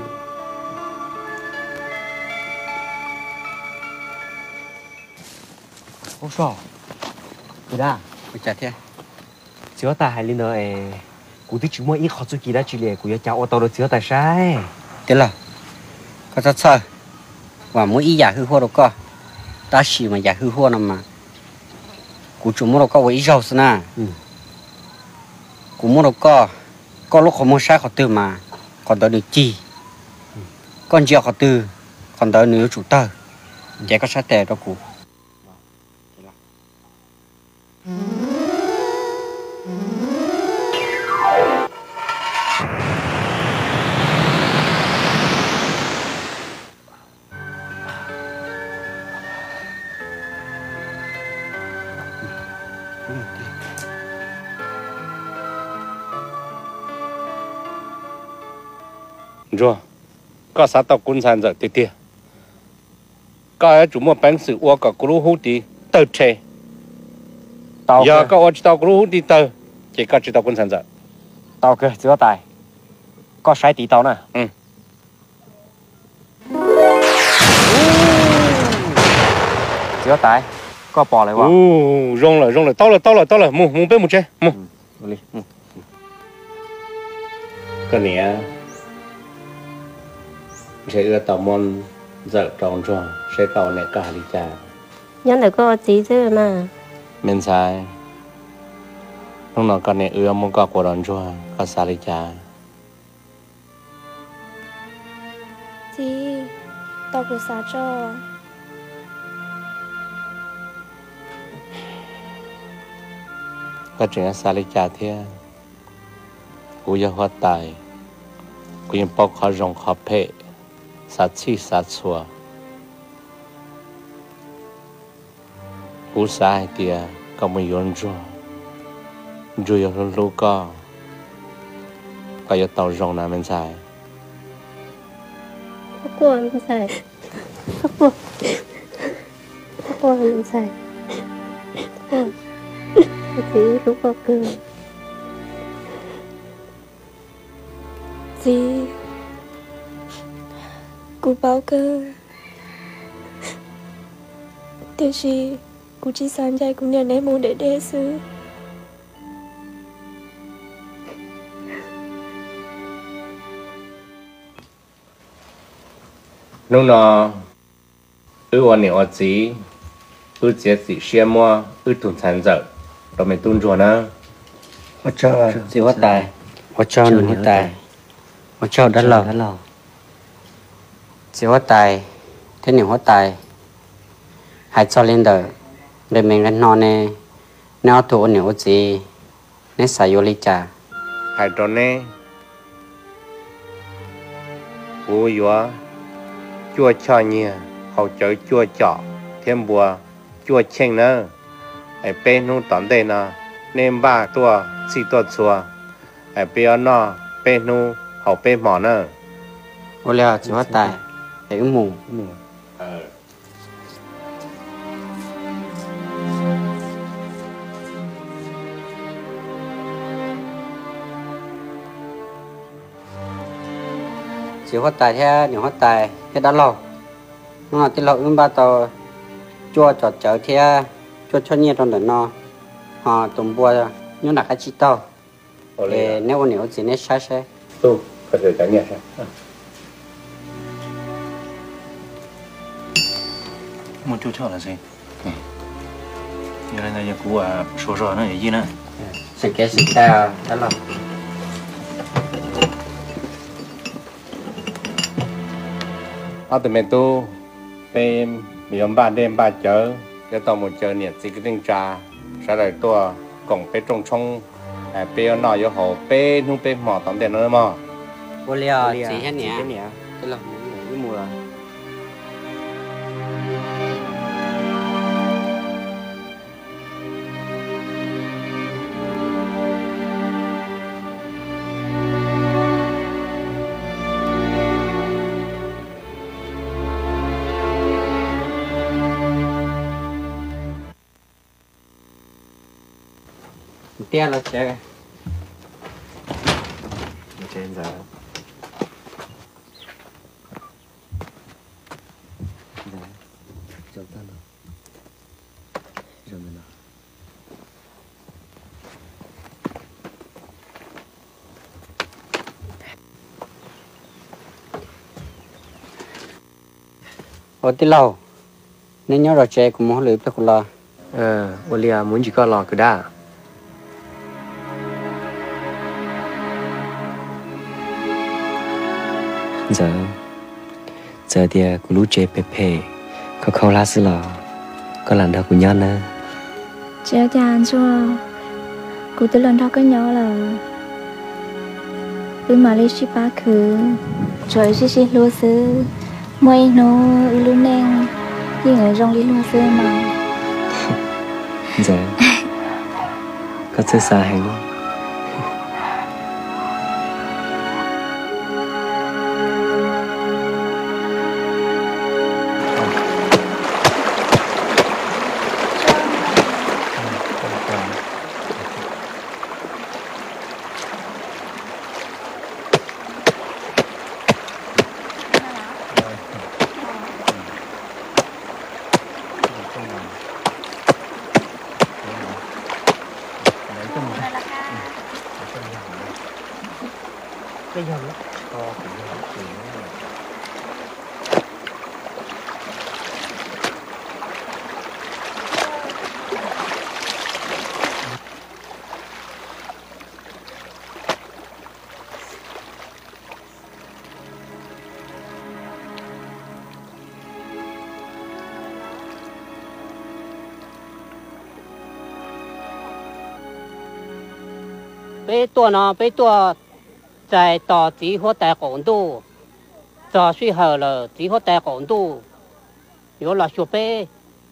Speaker 4: Ô sao cái đó
Speaker 3: Bây giờ thế
Speaker 4: chỉ có ta hay lên đó ấy cụ thích chúng mua ít khó chịu kỳ đã chỉ lệ cụ cho ô tô được chỉ có ta sai
Speaker 3: thế là có cho sao và mỗi ý giả hư hoa đâu có ta chỉ mà giả hư hoa nào mà cụ chủ mua đâu có với rau xí na cụ mua đâu có có lúc họ mua sai họ từ mà còn đỡ được chi con gieo họ từ còn đỡ nữa chủ tơ chỉ có sai tệ đó cụ
Speaker 2: rồi có sao tao quân sản giờ tiệt tiệt có ai chủ mua bánh sử uo có cú hú đi tơ chè giờ có ai tao cú hú đi tơ chỉ có chỉ tao quân sản giờ
Speaker 4: tao cơ chỉ có tài có sai tí tao nè
Speaker 2: ừ
Speaker 4: chỉ có tài có bỏ lại vào
Speaker 2: ừ rong rồi rong rồi tao rồi tao rồi tao rồi mua mua bé một chè mua
Speaker 4: đi
Speaker 2: cái này sẽ ưa tao món giờ tròn tròn sẽ tao này cả đi cha
Speaker 9: nhân là có gì chứ mà
Speaker 2: mình sai lúc nào cái này ưa món cả của tròn tròn cả xa đi cha
Speaker 10: Chị, tao cứ xả cho.
Speaker 2: cái chuyện xa đi cha thế cú giờ hóa tài cúยังปอกขารองขาเพะสัตว์ชีสัตว์ชัวกูสายเดียก็ไม่ยนจัวจัวยังรู้ก็ก็ยังต่อรองน้ำมันใส่
Speaker 9: เขากลัวมันใส่เขากลัวเขากลัวมันใส่กลัวสีรู้ก็เกิน
Speaker 10: Chị, cô báo cơ. Tiêu chị, cô chỉ sáng dậy cũng nhận em muốn để đế sư.
Speaker 2: lúc nào ưวันนี้อจีư chế chỉ xem mua ư tuần sản dở rồi mình tuần rồi nữa
Speaker 3: hóa cho gì hóa tài hóa cho nữa hóa tài hóa cho đã lò đã lò gì hóa tài thế nào hóa tài hãy cho lên đời để mình lên non nè nếu thủ nếu gì nếu xài vô ly trà
Speaker 2: hãy cho nè u yếu chua cho nhia hậu chở chua chọ thêm bùa chua chênh nữa hãy bên nu tóm đây nè nên ba tua xì tua chua hãy bên nó bên nu hậu bên mỏ nữa
Speaker 3: ô leo gì hóa tài để mù chỉ hóa tài thế nhiều hóa tài thế đã lâu nó là cái lâu ứng ba tàu chua chọt chở thế chua cho nhiều trong đời nó họ tụng bùa như là cái chi tàu để nếu mà nếu chỉ nên sai sai
Speaker 2: tu có thể cả nhà sao
Speaker 5: một chút chờ là gì như là nhà cũ à số số nó là gì nữa
Speaker 3: sẽ cái sự ta đã lâu
Speaker 2: ở từ miền tu bên miền ba đêm ba chợ cái tàu một chợ nhiệt chỉ cái tinh trà sau này tua còn bé trong trong bé nó yo hồ bé nu bé mỏ tóm tiền nữa mà
Speaker 3: bố liều chỉ hết nhỉ
Speaker 4: cái là cái mùa
Speaker 3: tiền là chơi
Speaker 4: trên giờ chào ta nào chào mình nào
Speaker 3: ở tí lâu nên nhớ rồi chơi cũng muốn lưỡi phải không lo
Speaker 4: ờ Olia muốn chỉ có lò cứ đã giờ giờ thì cụ lú chế pê pê có khâu lá xí lò có lần đó của nhau nữa
Speaker 10: Chéo chán cho cụ tới lần đó cái nhỏ là cứ mà lấy ship ba khứ rồi ship ship lúa sư mây nó lúa neng như người rong đi lúa sư mà
Speaker 4: giờ có chơi xa hay không
Speaker 3: bé tua nó bé tua在到几号带广度，早睡好了几号带广度，有了学呗。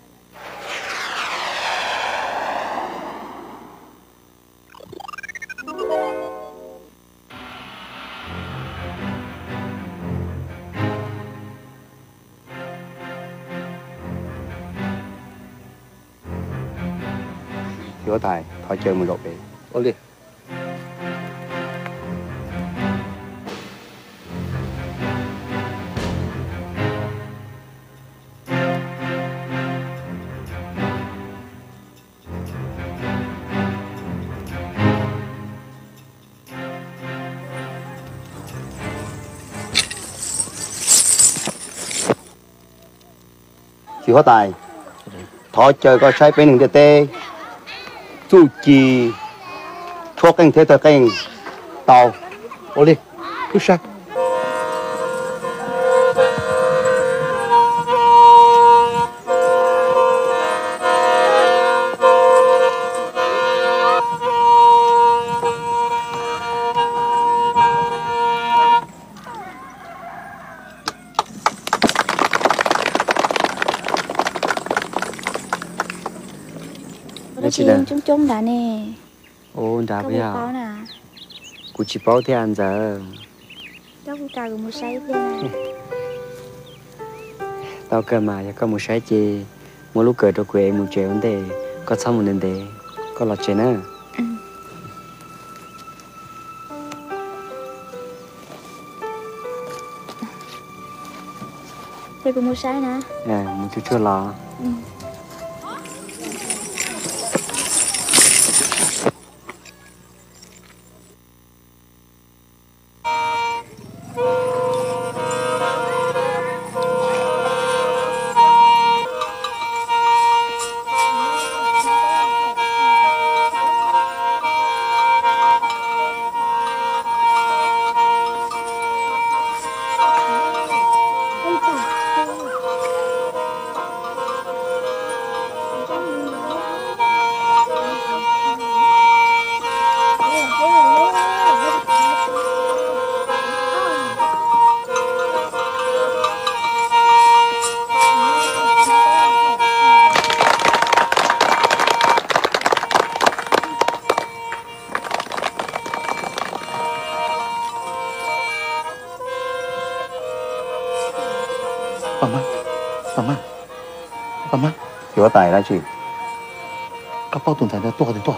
Speaker 4: Vô tài, thôi chơi một độ về.
Speaker 2: Ô đi.
Speaker 5: Chỉ có tài thọ chơi có sai bên đường tê chú chỉ cho canh thế thôi canh tàu ô đi cứ sai
Speaker 10: Nó chỉ chung chung đã nè.
Speaker 4: Ồ, đã bây giờ.
Speaker 10: Có nè.
Speaker 4: Cụ chỉ bảo thế ăn giờ.
Speaker 10: Cháu cũng cài một say thế này.
Speaker 4: Tao cơ mà có một say chi. Một lúc cởi cho quê một chuyện vấn đề. Có xong một vấn đề. Có lọt chuyện á.
Speaker 10: Thế cũng một say nè.
Speaker 4: À, một chút chút lọ.
Speaker 10: Ừ.
Speaker 11: 爸妈，爸妈，爸妈，
Speaker 2: 有带来去。
Speaker 11: 个包顿菜的多的多。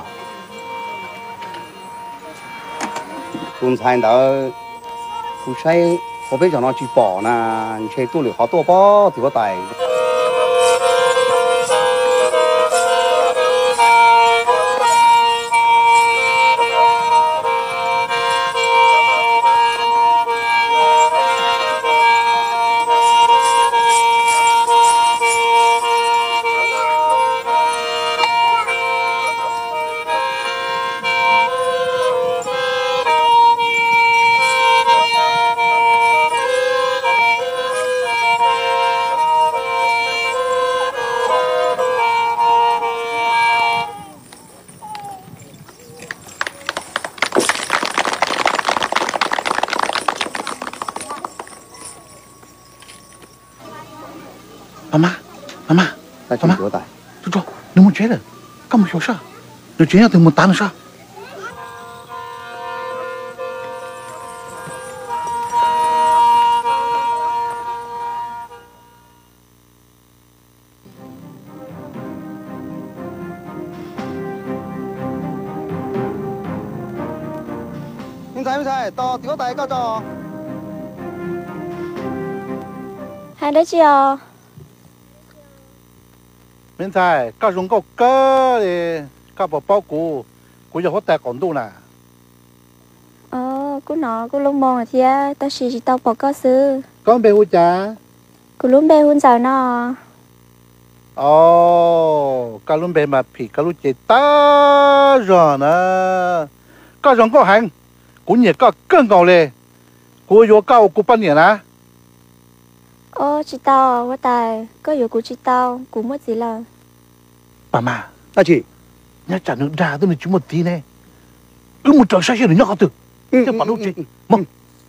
Speaker 3: 顿菜的，不sai我俾上我去包呢，你去多了好多包，对我带。
Speaker 11: 妈妈，妈妈，
Speaker 3: 妈妈，
Speaker 11: 猪猪，你们觉得干嘛小事？就这样对我们打的啥？
Speaker 3: 你睇唔睇？到屌大嗰度。
Speaker 10: hai đứa chưa?
Speaker 11: Bên trái, các dùng có cơ thì các bảo bao cũ, cũ giờ hốt tài còn đủ nè.
Speaker 10: Ờ, cũ nó cũ lông mong thì tao chỉ chỉ tao bỏ có sư.
Speaker 11: Con bé hút chả?
Speaker 10: Cũ lúc bé hôn giờ nó.
Speaker 11: Ồ, các lúc bé mà phì các lúc chế ta rồi nè. Các dùng có hành, cũ nhẹ các cơn cầu lệ, cũ vô cao cũ bao nhiêu nè?
Speaker 10: Ô, chị tao, quá tài, có yếu của chị tao, của mất gì là.
Speaker 11: Bà mà,
Speaker 3: là chị.
Speaker 11: Nhá trả nước ra tôi mình chú một tí này. Ừ, một trời sai rồi nhá từ. Chứ bà đâu chị, mong.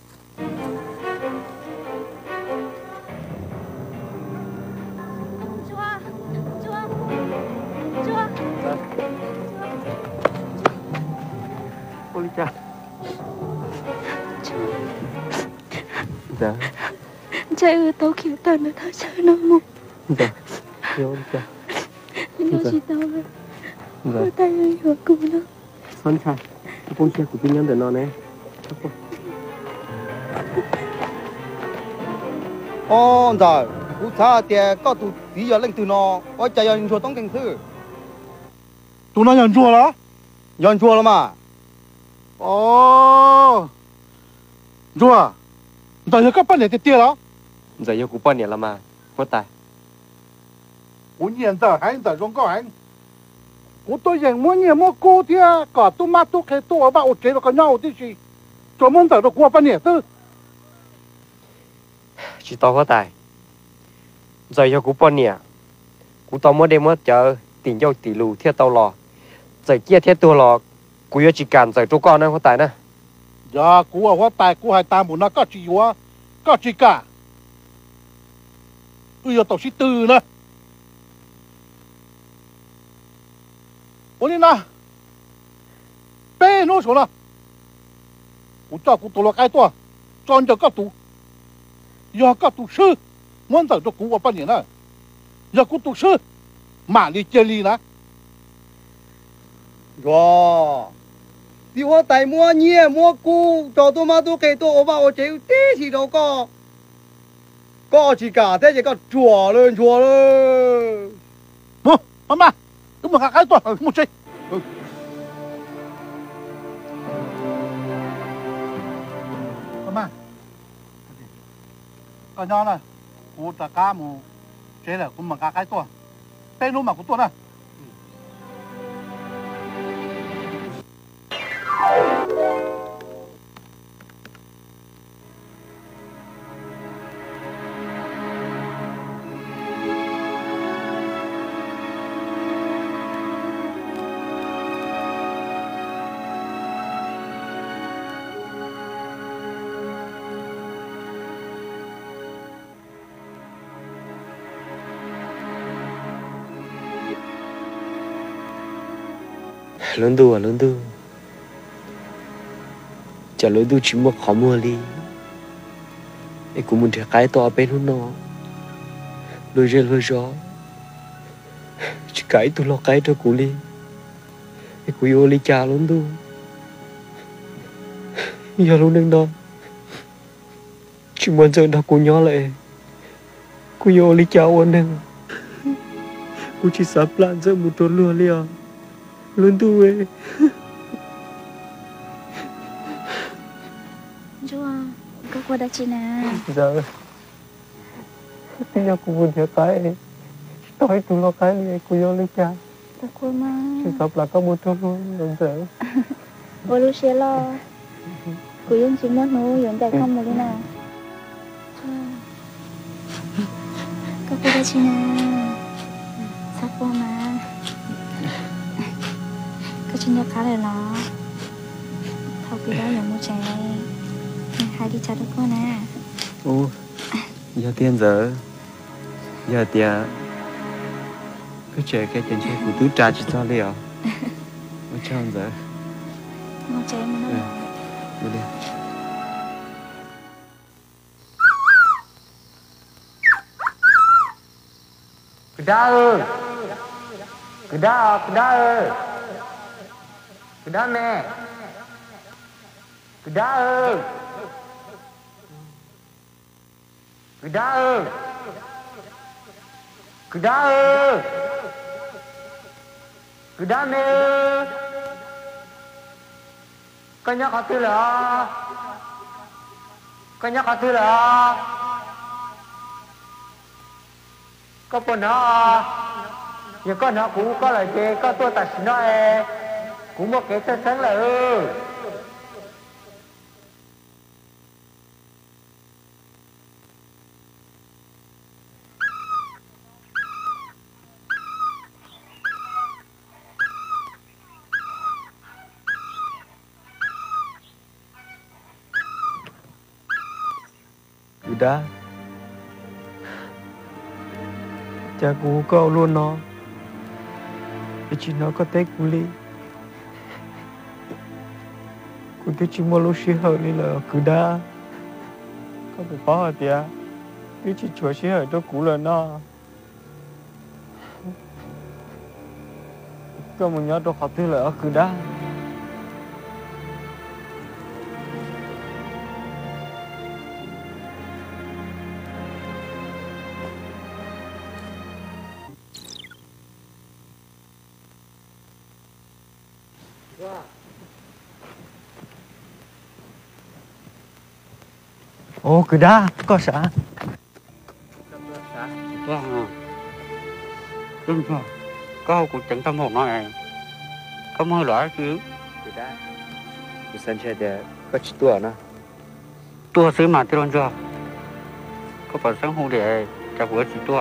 Speaker 4: Cô Lý cha. Dạ.
Speaker 10: Cha ơi, tao kiểu tao nó tao sợ nó một.
Speaker 4: Dạ. Hiểu đi cha.
Speaker 10: Nó chỉ tao là. Dạ. Tay ơi, hiểu cùng nó.
Speaker 4: Son cha. Con xe của pin nhân để nó nè.
Speaker 3: Ồ, rồi. Cú cha thì có tụ tí giờ lên từ nó, ở chạy nhân chùa tông kinh thư.
Speaker 11: Tụi nó nhân chùa đó?
Speaker 3: Nhân chùa là mà.
Speaker 11: Ồ. Chùa. Giờ giờ các bạn để tiền đó.
Speaker 4: Giờ giờ của bạn nhà là mà, có tài.
Speaker 11: Cú nhiên giờ hành giờ trong có hành. Cú tôi dành muốn nhiều mua cô thì cả tôi mà tôi cái tôi ở bảo chế vào cái nhau thì gì. Cho muốn giờ nó qua bạn nhà tư.
Speaker 4: Chỉ tao có tài. Giờ giờ của bạn nhà. Cú tao mới đem mới chờ tiền giao tỷ lù theo tao lò. Giờ kia theo tôi lò. Cú giờ chỉ cần giờ chỗ con nó có tài nè.
Speaker 11: Dạ, cú ở hoa tài cú hai ta muốn nó có chỉ hoa, có chỉ cả. Bây giờ tao sĩ từ nè. Ủa đi nè. Bê nó xuống nè. Cú cho cú tổ là cái to, cho cho các tụ. Giờ các tụ sư, muốn giờ cho cú vào bao nhiêu nè. Giờ cú tụ sư, mà đi chơi đi nè.
Speaker 3: Rồi. Thì tôi tại mua nhia mua cu cho tôi mà tôi kể tôi ở vào chế tí thì đâu có có chỉ cả thế chỉ có chùa lên chùa lên
Speaker 11: mua mama cứ mà cái to một chơi mama cái nhỏ này cụ ta cá mù chế là cũng mà cái to tên luôn mà cũng to này.
Speaker 4: Lớn đu à lớn đu. Chả lớn đu chỉ một khó mua đi. Ê cũng muốn thấy cái to bên hôn nó. lôi rơi lôi gió chỉ cái tôi lo cái cho cụ li cái cụ yêu li cha luôn tu giờ luôn đang đó chỉ muốn giờ đó cụ nhỏ lại cụ yêu li cha ôn đang cụ chỉ sắp lan giờ một tuần luôn liền luôn tu ấy
Speaker 10: Chúa có qua đây chị nè
Speaker 4: giờ bây giờ cụ buồn thiệt cái tôi tôi lo cái này cụ yêu li cha
Speaker 10: ta qua mà
Speaker 4: chỉ sắp là có một tuần luôn rồi giờ
Speaker 10: ôi lúc xe lo cụ yên chỉ muốn nấu dưỡng đại không một đi nào có qua đây chị nè sắp qua mà cái chuyện khá là nó thầu cái đó là một trẻ hai đi chợ được con nè
Speaker 4: ô giờ tiền giờ giờ tiền cái trẻ cái chuyện chơi của tứ trà chỉ cho liệu một trăm giờ
Speaker 10: một trẻ mà nó
Speaker 4: đi đi
Speaker 3: Cứ đá ơi Cứ đá Cứ đá ơi Cứ đá mẹ Cứ đá ơi Cứ đá ơi Cứ đá ơi Cứ đá mẹ Con nhắc họ tư là Con nhắc họ tư là có bọn nó giờ con nó cũng có lời chê có tôi ta xin nó e cũng một cái sáng sáng là ư
Speaker 4: đã cha cụ có luôn nó để chỉ nó có té cụ li cụ tới chỉ mua lô xí hở đi là cứ đã có bị phá hả tia cứ chỉ chúa xí hở cho cụ là nó có một nhớ đồ học thì là cứ đã ô cứ đã có xã
Speaker 3: vâng đúng rồi có cuộc chẳng tâm hồn nói có mơ lõi chứ
Speaker 4: cứ đã cứ sân chơi để có chỉ tua nó
Speaker 3: tua xứ mà tôi cho có phải sáng hôm để cho bữa chỉ tua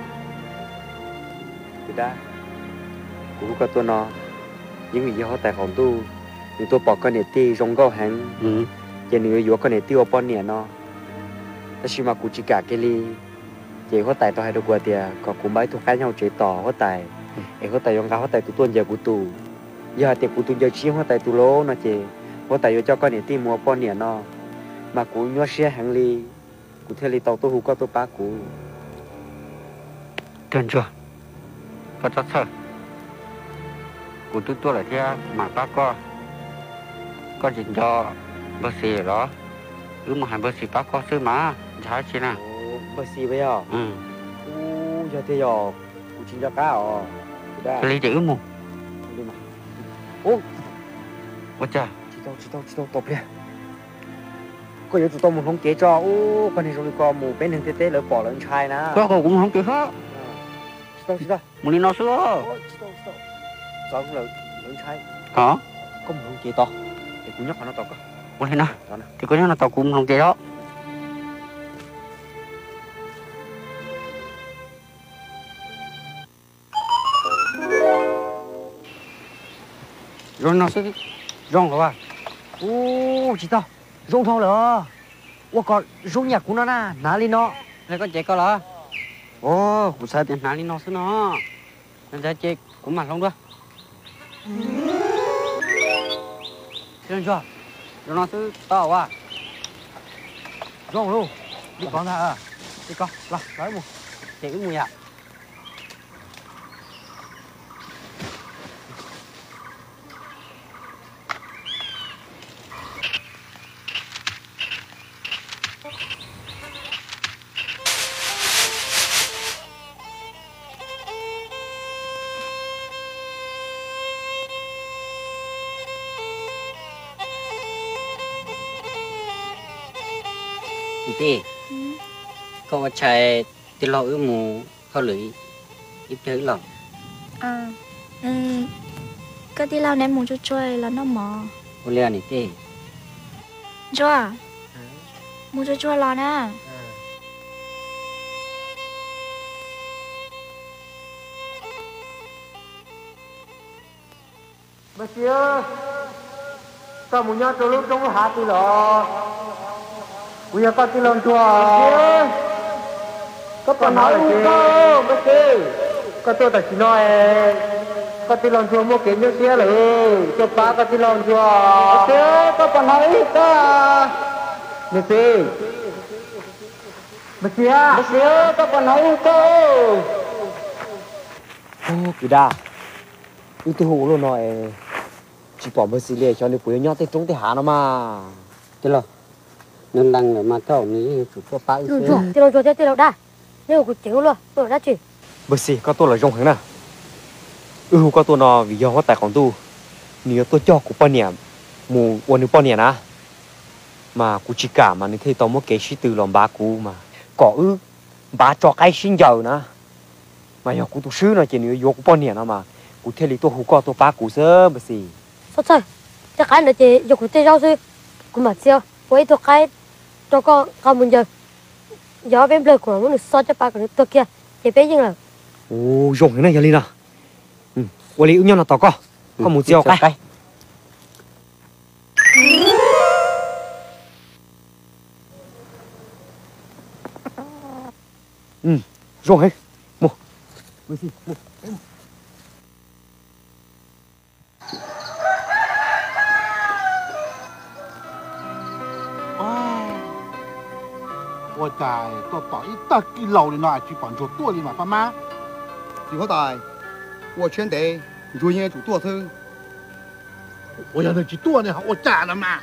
Speaker 4: cứ đã cũng có tua nó những người họ tài khoản tu những tôi bỏ con này ti rong gạo hàng
Speaker 3: ừ
Speaker 4: giờ nữa yếu con này tiêu bao nhiêu nó ta chỉ mà cũng chỉ cả cái ly chỉ họ tài tôi hay được qua tiền còn cũng mấy thuộc cái nhau chế tỏ họ tài em họ tài用họ tài tụ tuần giờ của tụ giờ tiền của tụ giờ chỉ họ tài tụ lố nó chỉ họ tài yếu cho con này ti mua bao nhiêu nó mà cũng nhớ xe hàng ly cũng theo ly tàu tôi hú có tôi ba cú
Speaker 3: tên chưa có chắc sợ của tôi tôi là thế mà bác có có chuyện cho bác sĩ đó cứ mà hai bác sĩ bác có xứ mà trái chi nè
Speaker 4: bác sĩ bây giờ
Speaker 3: ừ
Speaker 4: u giờ thế giờ cũng chỉ cho cá à
Speaker 3: cái lý chữ mu
Speaker 4: đi mà ô
Speaker 3: ôi trời
Speaker 4: chỉ tao chỉ tao chỉ tao tập đi có yếu tụi tao muốn không kế cho ô con này rồi có một bên hình tế tế lỡ bỏ lỡ chai nè
Speaker 3: có cũng không chịu hết
Speaker 4: chỉ tao chỉ tao
Speaker 3: muốn đi nó xưa
Speaker 4: chỉ tao chỉ tao sao cũng lỡ lỡ chai
Speaker 3: hả
Speaker 4: có một không kế to thì cũng nhắc nó tao cơ
Speaker 3: muốn đi nào thì có nhắc là tao cũng không kế đó rồi nó sẽ rong rồi à
Speaker 4: ô chỉ tao rong thong lỡ ô còn rong nhạc của nó nè nã li nó
Speaker 3: này con chạy coi là ô của sao thì nã li nó xứ nó nên ra chạy cũng mà không được xem chưa rồi nó xứ tao à
Speaker 4: rong luôn đi con ra à đi con là lấy một
Speaker 3: chạy mùi à đi có chạy thì lo ứ mù có lưỡi ít chơi lòng
Speaker 10: à ừ cái tí lao ném mù cho chơi là nó mò
Speaker 3: ô leo này tê
Speaker 10: cho mù cho chơi là nè
Speaker 6: bà xía sao mù nhát rồi lúc trong hạt thì lọ bây giờ con tí lon chùa có còn nói không có bà xí có tôi ta chỉ nói có tí lon chùa mua kiếm nước xía rồi cho ba có tí lon chùa bà xí có còn nói có bà xí bà xí bà xí có còn nói không có
Speaker 4: ô cứ đa tôi tôi hú luôn nói chỉ bỏ bơ xì lê cho nên bữa nhau tới trúng tới há nó mà
Speaker 3: thế lo nên đang ở mà tao ní chủ có phải
Speaker 7: rồi rồi thì rồi rồi thì rồi đã nếu có chịu luôn rồi đã chịu
Speaker 4: bơ xì có tôi là rong hàng nè ừ có tôi nó vì do có tài khoản tu nếu tôi cho của bao nhiêu mù uốn được bao nhiêu na mà cụ chỉ cả mà nên thấy tao muốn kể sĩ từ lòng ba cụ mà có ư ba cho cái sinh giờ nè mà giờ cụ tu sư nó chỉ nếu vô của bao nhiêu nó mà cụ thấy lý tôi hú có tôi ba cụ sớm bơ xì
Speaker 7: sao trời chắc cái là chị dục của rau sư cũng mà siêu với tôi cái cho con con mình giờ gió bên bờ của nó so cho ba cái tôi kia thì bé nhưng là
Speaker 4: ô rong cái này giờ đi nào ừ ô lý ứng nhau là tao có có một chiều cái ừ rong hết một một gì một
Speaker 11: 我在到到一大几老的那去帮助多的嘛，爸妈。
Speaker 12: 李好大，我全得如烟就多头。
Speaker 11: 我要那去多呢，我占了嘛。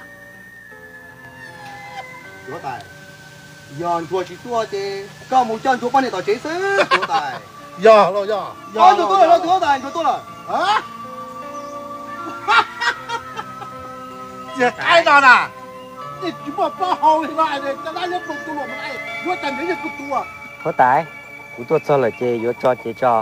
Speaker 12: 李好大，让做去多的，干木匠做帮你到这身，李好大。
Speaker 11: 要了要。
Speaker 12: 要就多了，李好大，就多了。
Speaker 11: 啊！哈哈哈哈哈！这该到了。你只不包好的来的，这哪里不多我们来？我等人家不多。
Speaker 3: có tại của tôi cho là chê vô cho chê cho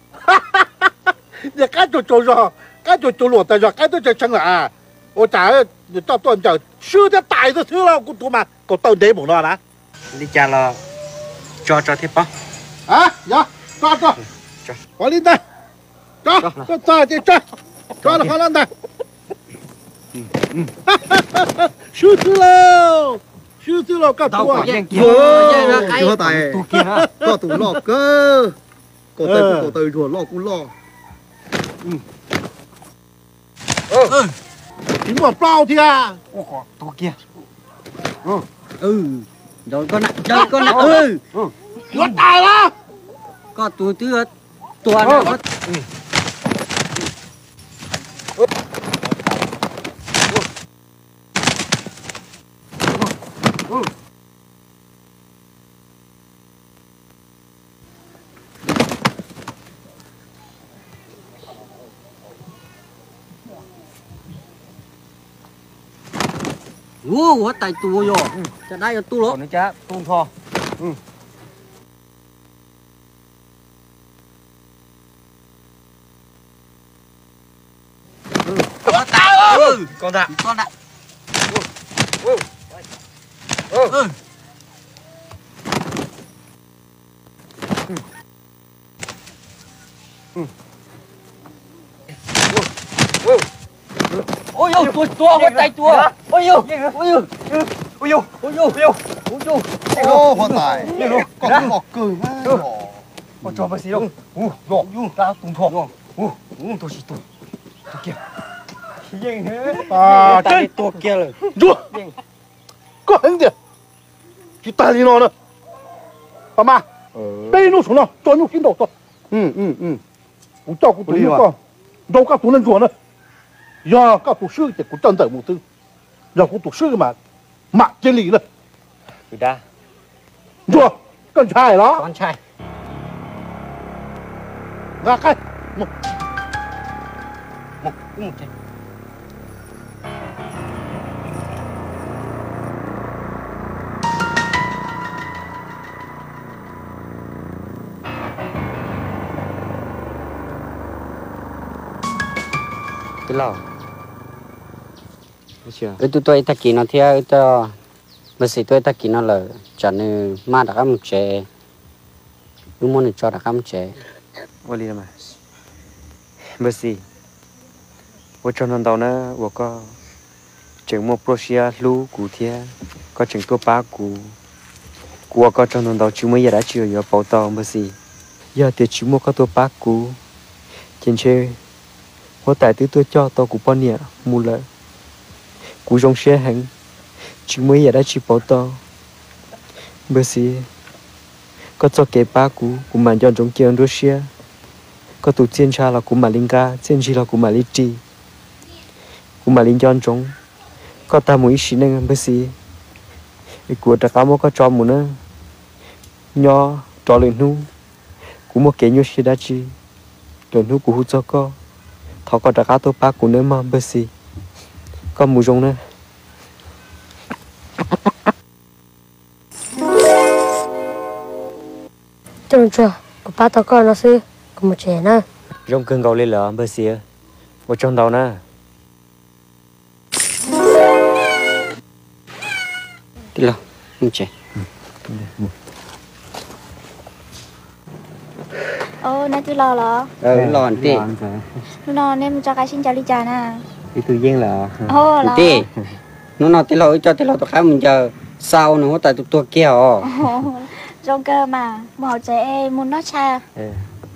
Speaker 11: 你该做做着，该做做落的着，该做做成了啊！我在你到多就收的大的收了，我多嘛，我到你不了啦。
Speaker 3: đi cha lo cho cho thế bao
Speaker 11: à dạ cho cho có lên đây cho cho cho cho cho cho là có lên đây sư sư lâu sư sư lâu cả
Speaker 12: tàu
Speaker 11: tua
Speaker 12: chưa tài có tủ lọ cơ có tay có tay rùa lọ cũng lọ
Speaker 11: ừ chính là bao thì à
Speaker 3: tàu kia ừ rồi con này rồi con này ừ
Speaker 11: nó tài lắm
Speaker 3: có tụi tứ tua nào có Ủa, tại tù rồi, chả đây là tù lắm.
Speaker 4: Còn nữa cha, tù thò. Ừ.
Speaker 3: Ừ. Con tạ, ừ, con tạ, con tạ. Ừ. Ừ. Ừ. Ừ. Ừ. Ôi ôi tua tua ôi tay tua ôi ôi ôi ôi ôi ôi ôi ôi ôi
Speaker 12: ô hoàn tài có cái ngọt cười ha
Speaker 4: con cho bác sĩ đâu u ngọ u ta tung thọ u u tôi chỉ tung tôi kia yên thế
Speaker 11: à
Speaker 3: tay tua kia rồi
Speaker 11: rùa có hình gì chỉ tay đi nó nữa bà ma bây 背弄成了，找牛筋道的。
Speaker 4: 嗯嗯嗯，
Speaker 11: 我照顾多牛个，绕个多能做呢。呀，个多手的，我站在木头，然后多手嘛，马这里了。
Speaker 4: 对的。
Speaker 11: 做干菜了。
Speaker 3: 干菜。
Speaker 11: 拿开，
Speaker 3: 木，木木这。
Speaker 4: cái lò
Speaker 3: ừ tụi tôi ta kỹ nó theo cho bữa sĩ tôi ta kỹ nó là cho nên mà đã làm chế đúng muốn cho đã làm chế
Speaker 4: vô đi mà bữa sĩ vô cho nó đâu nữa vô có chừng một prosia lu cụ thia có chừng tua ba cụ cụ có cho nó đâu chú mới giờ đã chưa giờ bảo tao bữa sĩ giờ thì chú mua có tua ba cụ trên chơi có tại từ tôi cho tao cũng bao nhiêu mua lại cũng trong xe hàng chỉ mới giờ đã chỉ bảo tao bữa xí có cho cái ba cú cũng mà cho trong kia đôi xe có tụ tiền cha là cũng mà linh ca tiền chi là cũng mà linh chi cũng mà linh cho trong có ta muốn xí nên bữa xí cái của ta có một cái cho muốn nữa nho cho lên nu cũng một cái nhiêu xe đã chi rồi nu cũng hút cho co thọ có trả tôi ba của nơi mà bơ xì có mùi rong nữa
Speaker 7: Trong chưa của ba tao con nó sư có một trẻ nè
Speaker 4: rong cơn gầu lên lợ bơ xì vào trong đầu nè
Speaker 3: đi lo không trẻ
Speaker 10: Ô, nãy tôi lo lọ.
Speaker 3: Ừ, lo anh tì.
Speaker 10: Nó nó nên cho cái xin chào đi trà nè.
Speaker 4: đi tự nhiên là.
Speaker 10: Ô, lọ.
Speaker 3: Tì. Nó nói tì lo cho tì lo tôi khám mình chờ sau nữa tại tụi tôi kia hả?
Speaker 10: Rong cơ mà, màu trẻ em muốn nó cha.
Speaker 4: Ừ.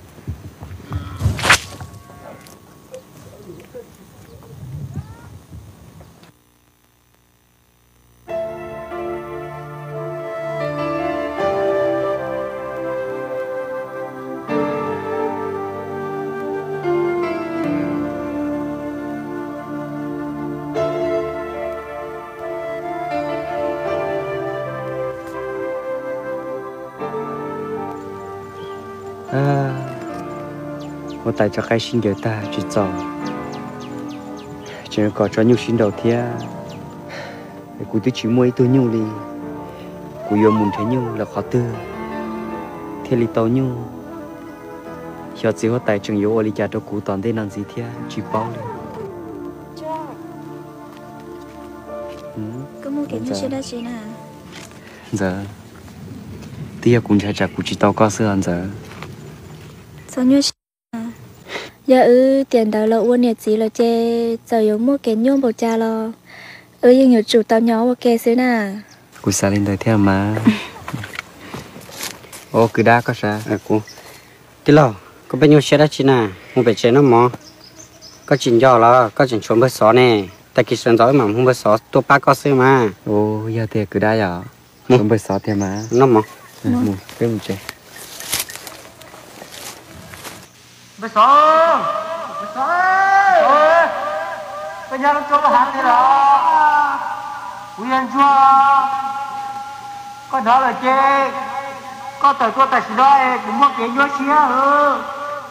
Speaker 4: À, một tại cho cái xin đời ta chỉ cho chỉ có cho nhiều xin đầu thia cụ tôi chỉ mua tôi nhiều đi cụ yêu muốn thấy nhiều là khó tư thế li tàu nhiều giờ chỉ có tại trường yêu ở li cha cho cụ toàn đây làm gì thia chỉ bao đi
Speaker 10: Có mua cái như thế đó chị nè.
Speaker 4: giờ tia cũng chả chả cụ chỉ tao có sữa ăn giờ
Speaker 10: Sao như giờ ư tiền đầu là uốn nhiệt gì là chê giờ yếu mua cái nhôm bầu cha lo ư nhưng nhiều chủ tao nhỏ ok xíu nè
Speaker 4: cụ sao lên đời theo mà ô cứ đá có sao
Speaker 3: à cụ tí lo có bao nhiêu xe đó chị nè mua về chế nó mò có chuyện do là có chuyện trốn bớt xó nè tại khi sơn giỏi mà không bớt xó tôi ba có xíu mà
Speaker 4: ô giờ thì cứ đá giờ không bớt xó theo mà
Speaker 3: nó mò
Speaker 4: mua cái một chế
Speaker 6: Bớt xó Bớt xó ơi bây giờ nó cho vào hàng thế đó Quyền chua con đó là chê con tới tôi tại đó cũng mua cái nhớ xía ừ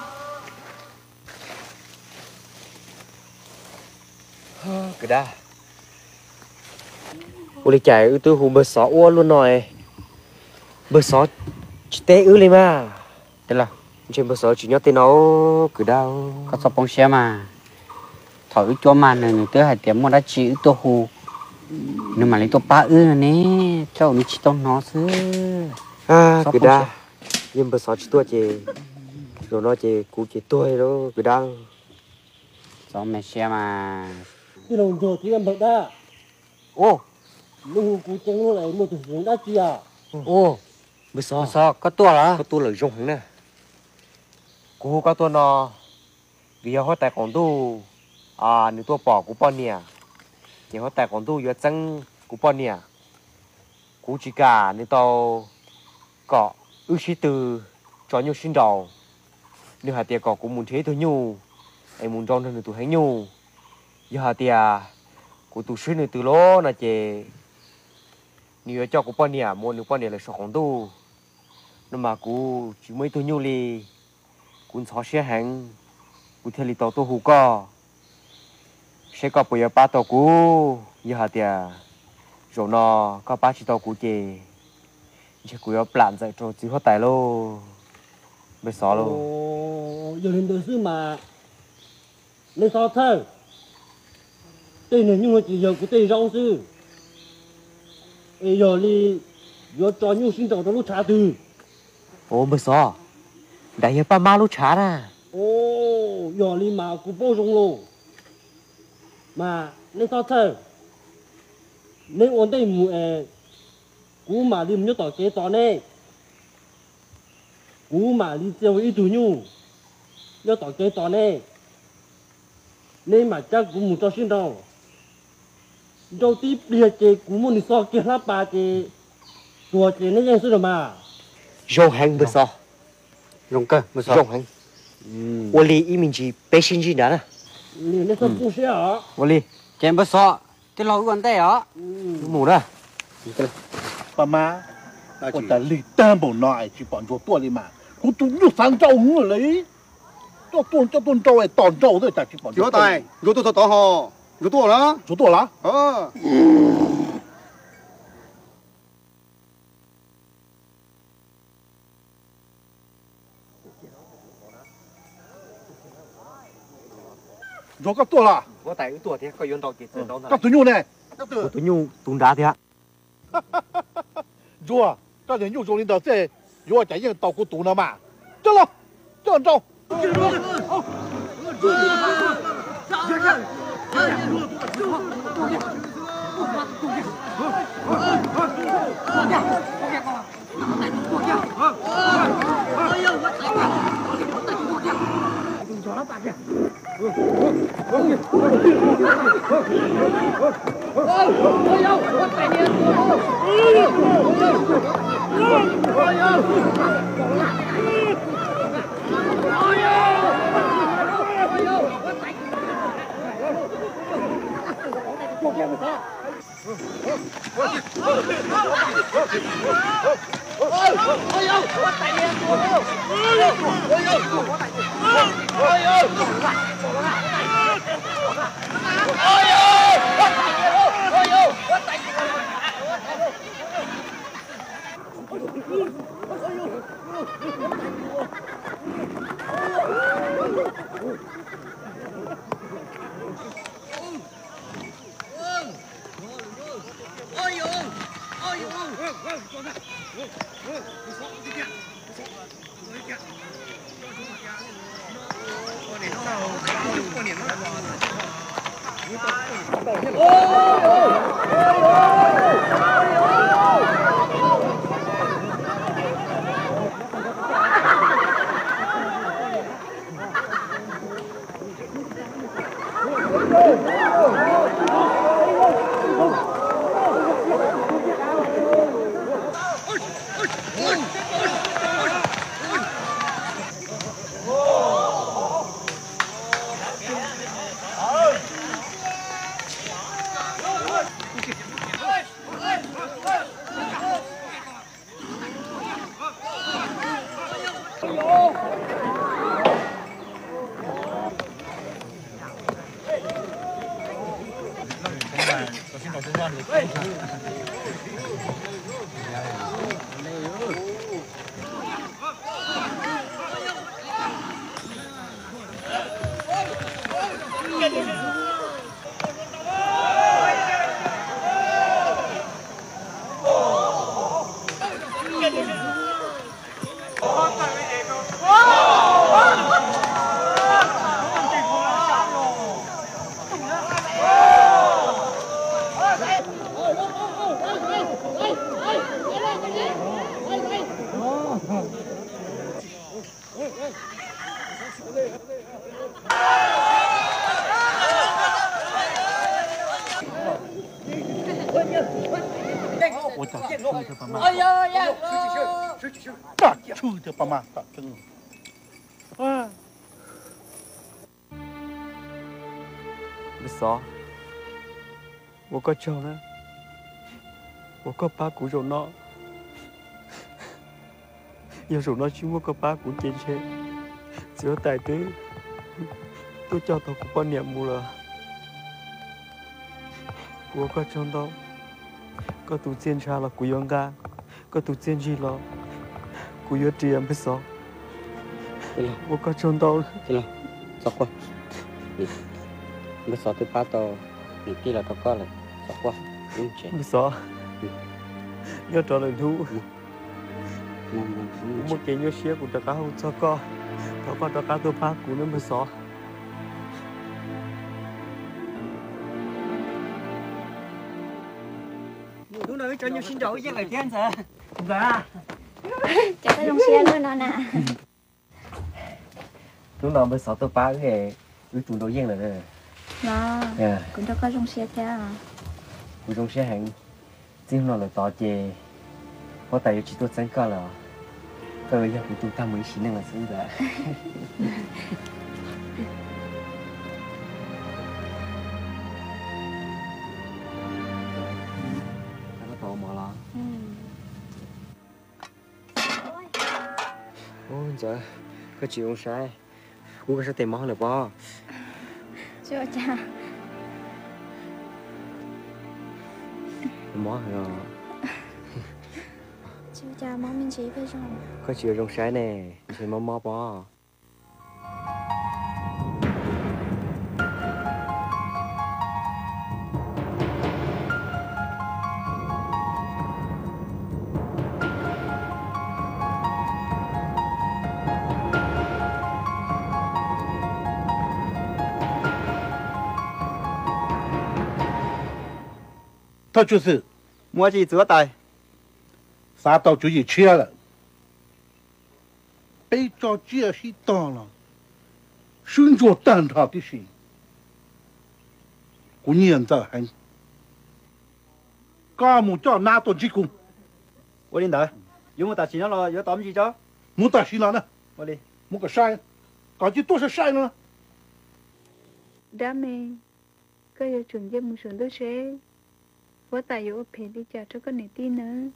Speaker 4: cứ đá ô đi chạy ư tôi hùm bớt xó uo luôn rồi bớt xó chỉ té ư lên mà thế là trên bờ sổ chỉ nhớ tên nó cứ đau
Speaker 3: có sắp bóng xe mà thổi cho mà này tới hai tiếng mà đã chỉ tôi hù nhưng mà lấy tôi ba ư nè cho nó chỉ tông nó xứ
Speaker 4: à cứ đau nhưng bờ sổ chỉ tôi chỉ rồi nó chỉ cú chỉ tôi đó cứ đau
Speaker 3: cho mẹ xe mà
Speaker 6: cái đồng hồ thì em bật ra
Speaker 4: ô
Speaker 6: lúc cú trắng lúc này một từ hướng đã chi à
Speaker 4: ô bờ sổ
Speaker 3: sao có tua là
Speaker 4: có tua là rong nè cú có tua nó vì họ tại còn tu à nếu tua bỏ cú bao nhiêu thì họ tại còn tu vừa trắng cú bao nhiêu cú chỉ cả nếu tao có ước sĩ từ cho nhiều xin đầu nếu hạt tiền có cũng muốn thế thôi nhu em muốn tròn hơn tụi hay nhu giờ hạt tiền của tụi sư nữa từ lố là chè nếu cho của bọn nhà mua nếu bọn nhà là số không tu nhưng mà cú chỉ mấy tôi nhu li cú xóa xe hàng cú theo li tàu tôi hú co sẽ có bây giờ ba tàu cú giờ hạt tiền rồi nó có ba chỉ tàu cú chè chỉ cú要 plan 在做只好带咯没啥咯
Speaker 6: 哦有人都是嘛你sao thôi đây là những người chỉ giờ của tây rau sư giờ đi giờ cho nhiều sinh tàu lúc trả từ
Speaker 4: ồ mới sao đại hiện ba má lúc trả nè
Speaker 6: ồ giờ đi mà cũng bao dung luôn mà你sao thôi nếu ổn định mùa cú mà đi nhớ tỏi kế tỏi này cú mà đi chơi ít tuổi nhu nhớ tỏi kế tỏi này nên mà chắc cú muốn cho xin đâu đầu tiên bây giờ cú muốn đi so kia lá bà chị chùa chị nóยัง rồi mà
Speaker 4: rong hành mới sao
Speaker 3: rong cơ mới sao
Speaker 4: rong hành我离一民区北新区哪呢
Speaker 6: 你那是不是啊
Speaker 4: 我离
Speaker 3: chém mới sao cái lò gần đây á
Speaker 4: mù đó
Speaker 11: bà má có ta lì tam bộ nội chỉ bọn chúa tua đi mà cũng tụi nó sang trâu ngủ lấy cho tuôn cho tuôn trâu ấy tòn trâu thôi ta chỉ bọn
Speaker 12: chúa tài chúa tôi tao họ chúa tôi đó
Speaker 11: chúa tua lá
Speaker 12: ờ
Speaker 11: chúa các tua là
Speaker 4: có tại cái tuổi thì có yên tàu chỉ từ đâu
Speaker 11: các tụi nhu này
Speaker 4: tụi nhu tụi đá thế ạ
Speaker 11: chúa ta đến nhu xuống lên đó xe chúa chạy yên tàu của tụi nó mà cho lo cho trâu 打去的爸妈，
Speaker 3: 哎呀呀！
Speaker 11: 打去的爸妈，打真了。啊，
Speaker 4: 不少，我có chồng đó, 我có ba của rồi nó, giờ rồi nó chỉ muốn có ba của trên xe, giữa tài tế, tôi cho tao của con niệm mù là, của có chồng đó, có tụ trên cha là của yong ga, có tụ trên gì là của yong triềm biết sao, của có chồng đó,
Speaker 3: thế là, sao qua, biết sao tôi bắt tao, bị tí là tao có là, sao qua, đúng chưa?
Speaker 4: biết sao, nhớ trở lại thu. Một cái nhớ xe của tất cả không cho co, cho con tất cả tôi phá của nó mới xóa.
Speaker 3: Lúc nào cho nhau xin lỗi với lại thiên giờ. Dạ.
Speaker 10: Cho cái lông xe nữa nó nè.
Speaker 4: Lúc nào mới xóa tôi phá cái cái chủ đầu tiên là đây.
Speaker 10: Nó. Cũng cho cái lông xe theo.
Speaker 4: Của lông xe hành, riêng nó là tỏ chè, có tại chỉ tôi sáng cao là. Bây giờ chúng ta mới xin là sống ra. Nó to mà lo. Ôi trời, cái chuyện không sai. Cô có sẽ tìm món được không?
Speaker 10: Chưa cha.
Speaker 4: Món rồi.
Speaker 10: Chưa cha món mình chỉ phải rồi.
Speaker 4: Có chuyện trong trái nè, thì mò mò bò.
Speaker 11: 他就是，
Speaker 12: 我去做带。
Speaker 11: 啥到就一切了，被着解释当了，寻找蛋他的心，我念在很，干木叫拿到几公，
Speaker 12: 我领导，有冇大钱了？有打唔住咗？
Speaker 11: 冇大钱了呢，
Speaker 12: 我哋
Speaker 11: 冇个晒，搞起多少晒呢？
Speaker 13: Dame, kaya chunje musundo she, wata yo pedi chacho ka netina.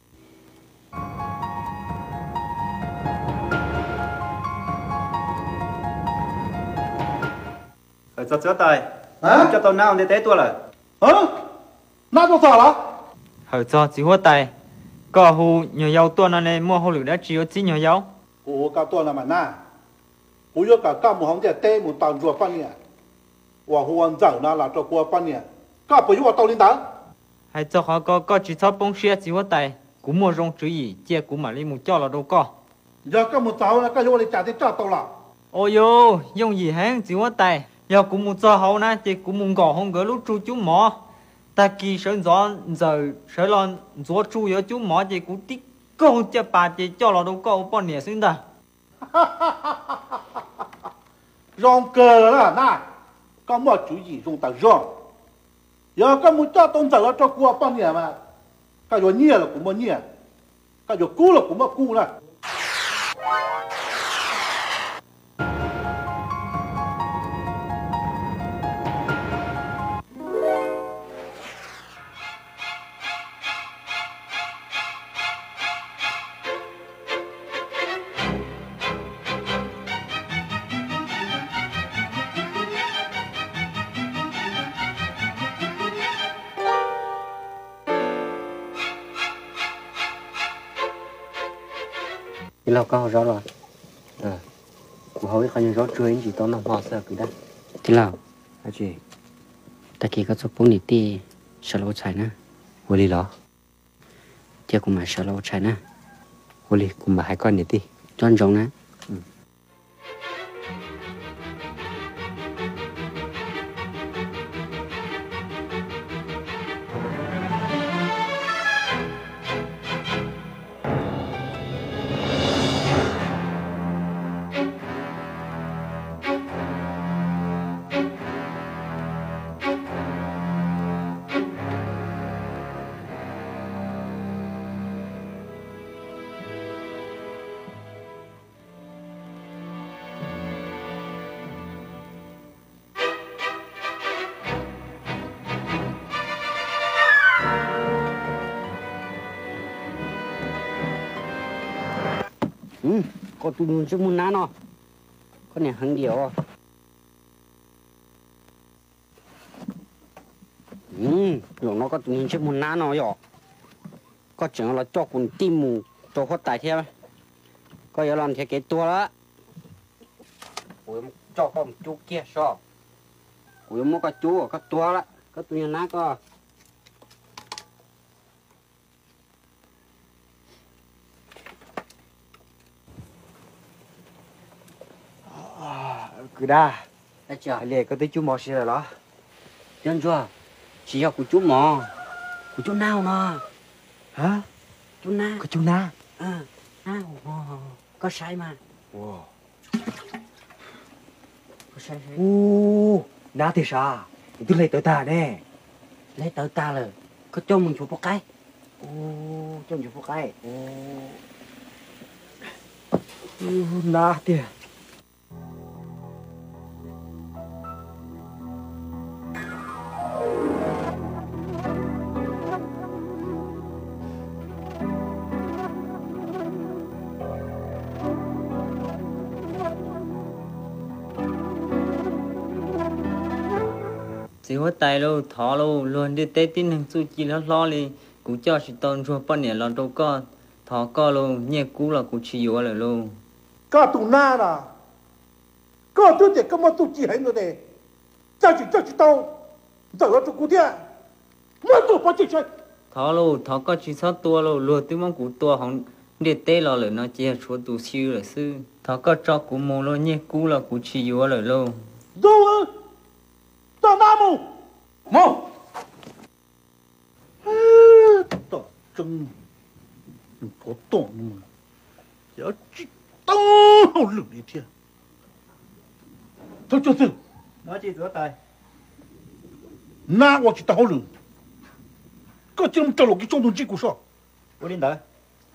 Speaker 12: Ở cho chữa tay, cho tao nào để té tua lại.
Speaker 11: Hả? Nào tao sao là?
Speaker 14: Hở cho chỉ hoa tay, có hù nhiều dâu tuần này mua hù lửa đã chịu chỉ nhiều dâu.
Speaker 11: Ủa cả tuần là mà na, ủa cả cả một hàng để té một tàu ruột pan nhỉ, và hù ăn dở na là cho qua pan nhỉ, cả bây giờ tao lên đá.
Speaker 14: Hay cho họ có có chỉ cho bông xe chỉ hoa tay, cũng mua rong chữ gì, chia cũng mà đi mua cho là đâu có.
Speaker 11: Giờ cả một tàu là cái vô để trả tiền trả tàu là.
Speaker 14: Ôi yo, dùng gì hang chỉ hoa tay. Giờ cũng muốn cho hậu nè, thì cũng muốn gõ không gỡ lúc chú chú mỏ. Ta kỳ sơn gió giờ sở lon gió chú giờ chú mỏ thì cũng tí câu cho bà thì cho là đâu có bao nhiêu xin ta.
Speaker 11: Rong cờ là na, có một chú gì dùng tàu rong. Giờ có một cho tôn giờ cho qua bao nhiêu mà, cái chỗ nhia là cũng một nhia, cái chỗ cũ là cũng một cũ là.
Speaker 3: Thì là có rõ rồi. Ờ. Cũng không biết có những rõ chưa anh chỉ tao nằm hoa sợ cái đó. Thì là
Speaker 4: Hả chị?
Speaker 3: ta kia có số bốn nít thì sợ lâu chạy nè.
Speaker 4: Vô lý đó.
Speaker 3: Chứ cũng mà sợ lâu chạy nè.
Speaker 4: Vô lý cũng mà hai con nít đi.
Speaker 3: Chọn rộng nè.
Speaker 4: Ừ.
Speaker 3: ừ có tụi mình chưa muốn ná nó con này hăng điều ừ rồi nó có tụi mình chưa muốn ná nó rồi có chừng là cho con tim mù cho khó tài theo có giờ làm theo cái tua đó ủa cho con chú kia sao ủa mua cái chú cái tua đó có tụi mình ná có
Speaker 4: cứ đa
Speaker 3: đã chưa
Speaker 4: lệ có tới chú mò xí rồi đó
Speaker 3: chân chưa chỉ học của chú mò của chú nào nó
Speaker 4: hả
Speaker 3: chú na
Speaker 4: có chú na
Speaker 3: à na có sai mà
Speaker 4: wow
Speaker 3: có sai sai
Speaker 4: u na thì sao thì tôi lấy tới ta nè
Speaker 3: lấy tới ta rồi có cho mình chụp một cái
Speaker 4: u cho mình chụp một cái u na thì
Speaker 14: chỉ có tay luôn thọ luôn luôn đi tết tin hàng su chi lo lo đi cũng cho chỉ tôn cho bao nhiêu lo đâu có thọ có luôn nhẹ cũ là cũng chỉ yếu rồi luôn
Speaker 11: cả tụ na là cả tụ để cái mà tụ chỉ hay nữa đấy cha chỉ cha chỉ tao giờ nó tụ cụ thể mà tụ bao chỉ chơi
Speaker 14: thọ luôn thọ có chỉ sáu tua luôn luôn tiếng mong của tua không đi tết lo rồi nó chỉ số tụ siêu rồi sư thọ có cho của mồ luôn nhẹ cũ là cũng chỉ yếu rồi luôn
Speaker 11: đâu ơ tao nam mù mù tao chân có tổn mà giờ chỉ tao hậu lực đi thiên thôi cho sự
Speaker 4: nó chỉ rửa tay
Speaker 11: na我只当好人，个这么着了给中东几股少，
Speaker 4: 我领导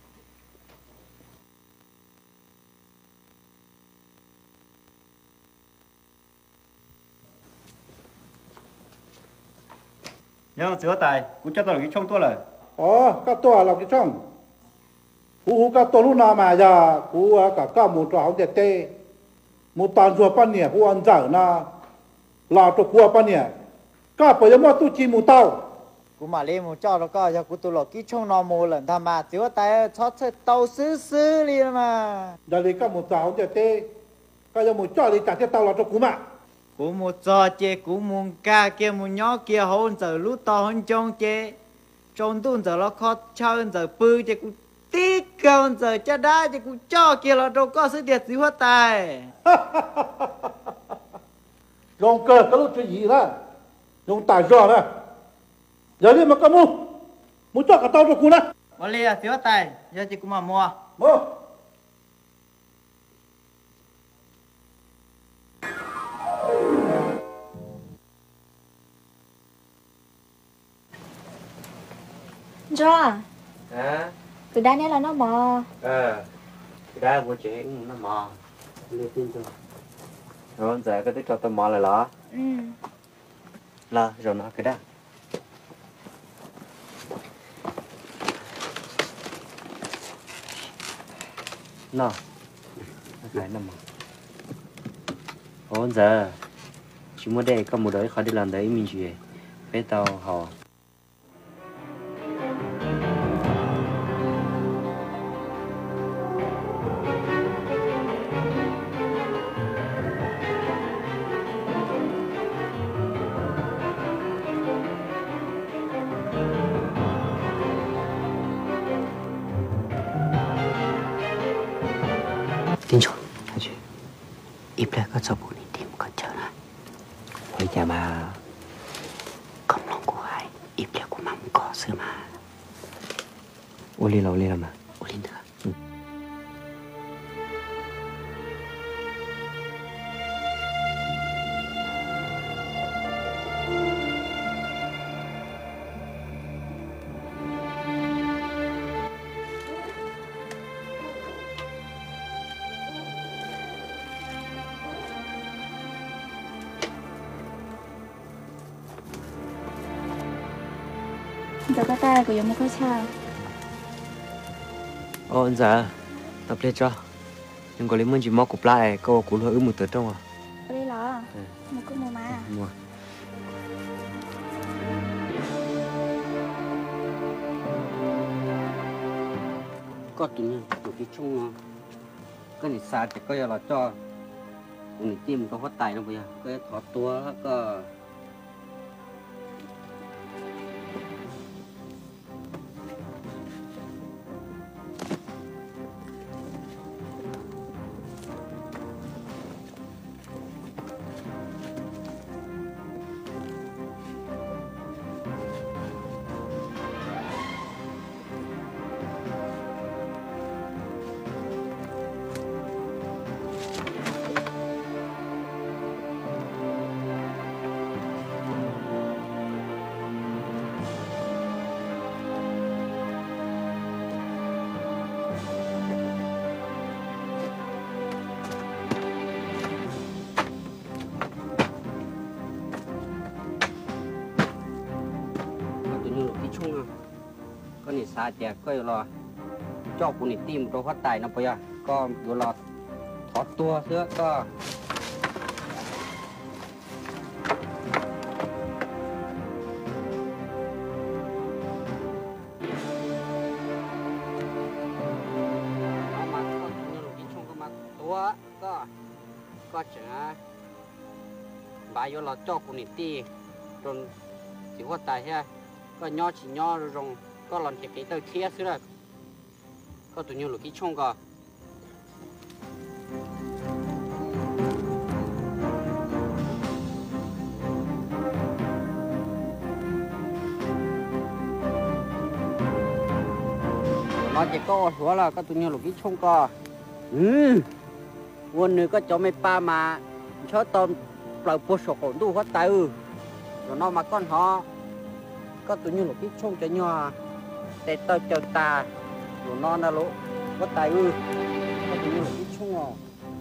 Speaker 4: nhớ rửa tay cũng cho tao cái trong tôi là
Speaker 11: ờ các tôi là cái trong, cú cú các tôi lúc nào mà giờ cú cả các một trò không để tê, một tàn ruột pan nhẹ cú ăn dở na, là cho cua pan nhẹ, các bây giờ mà tôi chỉ một tàu.
Speaker 15: cú mà lên một cho nó coi cho cú tụi lọ kí trong nó mồ lần tham mà rửa tay chót chơi tàu xứ xứ đi mà
Speaker 11: giờ đi các một trò không để tê, các giờ một trò đi trả cái tàu là cho cú mà.
Speaker 15: cú một trò chơi cú một ca kia một nhỏ kia hôn giờ lú to hơn trong chơi trong tuần giờ nó khó chơi giờ bự chơi cú tí cao giờ cha đá chơi cú cho kia là đâu có sự đẹp rửa tay
Speaker 11: dùng cờ cái lúc chuyện gì đó, dùng tài giò đó, giờ đi mà các mu, mu cho cả tàu cho cú đó.
Speaker 15: mà liền rửa tay giờ chơi cú mà mua
Speaker 11: mua
Speaker 10: Joa,
Speaker 3: à
Speaker 10: từ đây này là nó mò.
Speaker 3: ờ cái đó của chị nó mò lên tin tôi
Speaker 4: rồi giờ cái tích cho tao mò lại là
Speaker 10: Ừ.
Speaker 3: là rồi nó cái đó
Speaker 4: nó cái nằm ổn giờ chúng mới đây có một đứa khỏi đi làm đấy mình chuyện bé tao họ
Speaker 3: tin rồi hả chị ít lại có cho bố đi tìm con chờ nè với nhà mà không lòng của ai ít lại của mắm có xưa mà
Speaker 4: ô li lâu li làm mà
Speaker 3: ô linh nữa
Speaker 4: ừ.
Speaker 10: Giờ có ta của giống một cái sao.
Speaker 4: ổn giờ tập lên cho nhưng có lấy muốn chỉ mò cục lại có cú hơi một tờ trong à
Speaker 10: ở đây là một cái mùa má
Speaker 4: mua
Speaker 3: có tụi nhau tụi cái chung cái này xa thì có là cho mình tìm có phát tài nó bây giờ cái thọ tua có cái này xa thì có là cho cô này tìm đồ phát tài nó bây giờ có vừa là thọ tua nữa có có chả bài vô là cho cô này tìm rồi chỉ phát tài ha có nhỏ chỉ nhỏ rồi rong có lần thì cái tờ kia xíu rồi có tụi nhiều lúc cái chung cả nó chỉ có số là có tụi nhiều lúc cái chung cả ừ quân nữa có cho mấy ba mà cho tôm lại bớt số còn đủ hết tay ừ rồi nó mà con họ có tụi nhiều lúc cái chung cho nhỏ để tao chờ ta rồi non là lỗ có tài ư có tụi nhiều cái chung à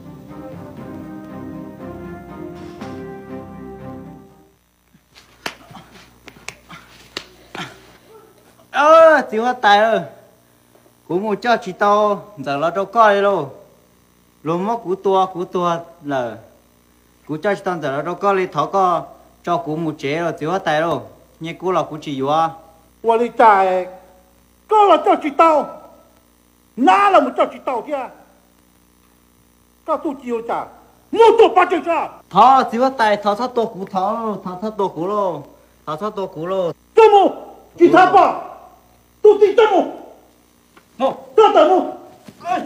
Speaker 15: ơ chỉ có tài ơi cú mua cho chị tao giờ nó đâu coi đâu luôn mất cú tua cú tua là cú cho chị tao giờ nó đâu coi đi thọ co cho cú mua chế rồi chỉ có tài đâu nghe cú là cú chỉ vô
Speaker 11: tôi đi chạy có là cho chị tao na là một cho chị tao kia có tu chiêu trả mua tu ba chân sao
Speaker 15: thọ chỉ có tài thọ thọ tua cú thọ thọ thọ tua cú lô thọ thọ tua cú lô
Speaker 11: 这么其他吧都得这么好这怎么哎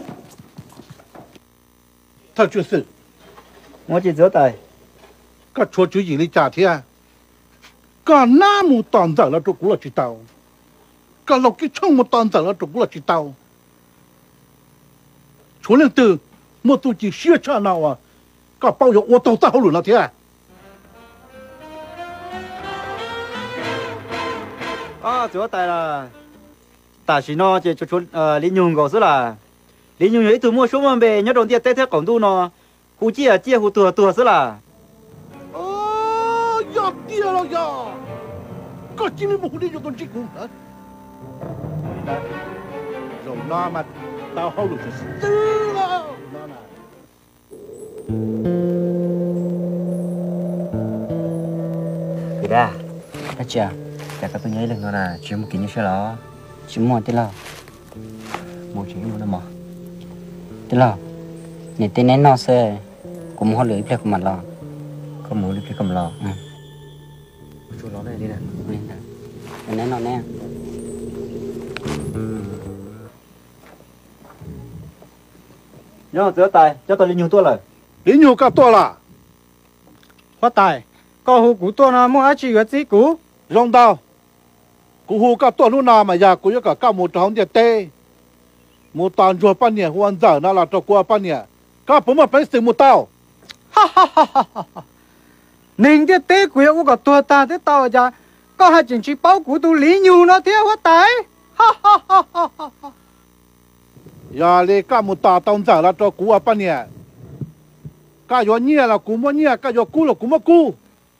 Speaker 11: 他就是
Speaker 15: 我chỉ có tài
Speaker 11: cái chỗ chú gì đi trả thế cái nam một tòn giờ là chỗ cũ là chị tao cái lộc cái trong một tòn giờ là chỗ cũ là chị tao chỗ lên từ một tu chỉ xưa cha nào à cái bao giờ ô tô tao luôn là thế à
Speaker 15: à chỉ có tài là ta chỉ nó chỉ cho cho lý nhung gọi số là lý nhung ấy từ mua số mà về nhớ đầu tiên tết tết cổng tu nó hú chia chia hú tua tua số là
Speaker 11: ơ ya tia là ya có chỉ mình một đi cho con chị cũng hả rồi nó mà tao hâu được tư là nó nè
Speaker 3: cái đó ta chưa cả các tôi nhớ lần đó là chỉ một cái như thế đó chỉ một tí là một chỉ một năm tí là những tên này nó sẽ cũng họ lưỡi phải của mặt lo
Speaker 4: có muốn đi cầm lò
Speaker 3: ừ
Speaker 4: chỗ nó này đi nè
Speaker 3: cái này nó nè
Speaker 15: nhớ chỉ có tài cho tao lý nhung tua rồi
Speaker 11: lý nhung cả tua là
Speaker 14: có tài có hú cú tua nó mua ai chỉ cái gì cú
Speaker 11: rong tao cú hú cả tua lúc nào mà giờ cú cả cả một trống tiền tê một tàn chùa pan nhẹ hoàn giờ nó là trò qua pan nhẹ cả bố mà phải xử một tao
Speaker 14: ha ha ha ha nên cái tế của ông có tua ta thế tao giờ có hai chuyện chỉ báo của tôi lý nhung nó thế quá tài ha ha ha ha ha
Speaker 11: giờ lấy cả một tao tao giờ là trò qua pan nhẹ cả gió nhẹ là cú mua nhẹ cả gió cú là cú mua cú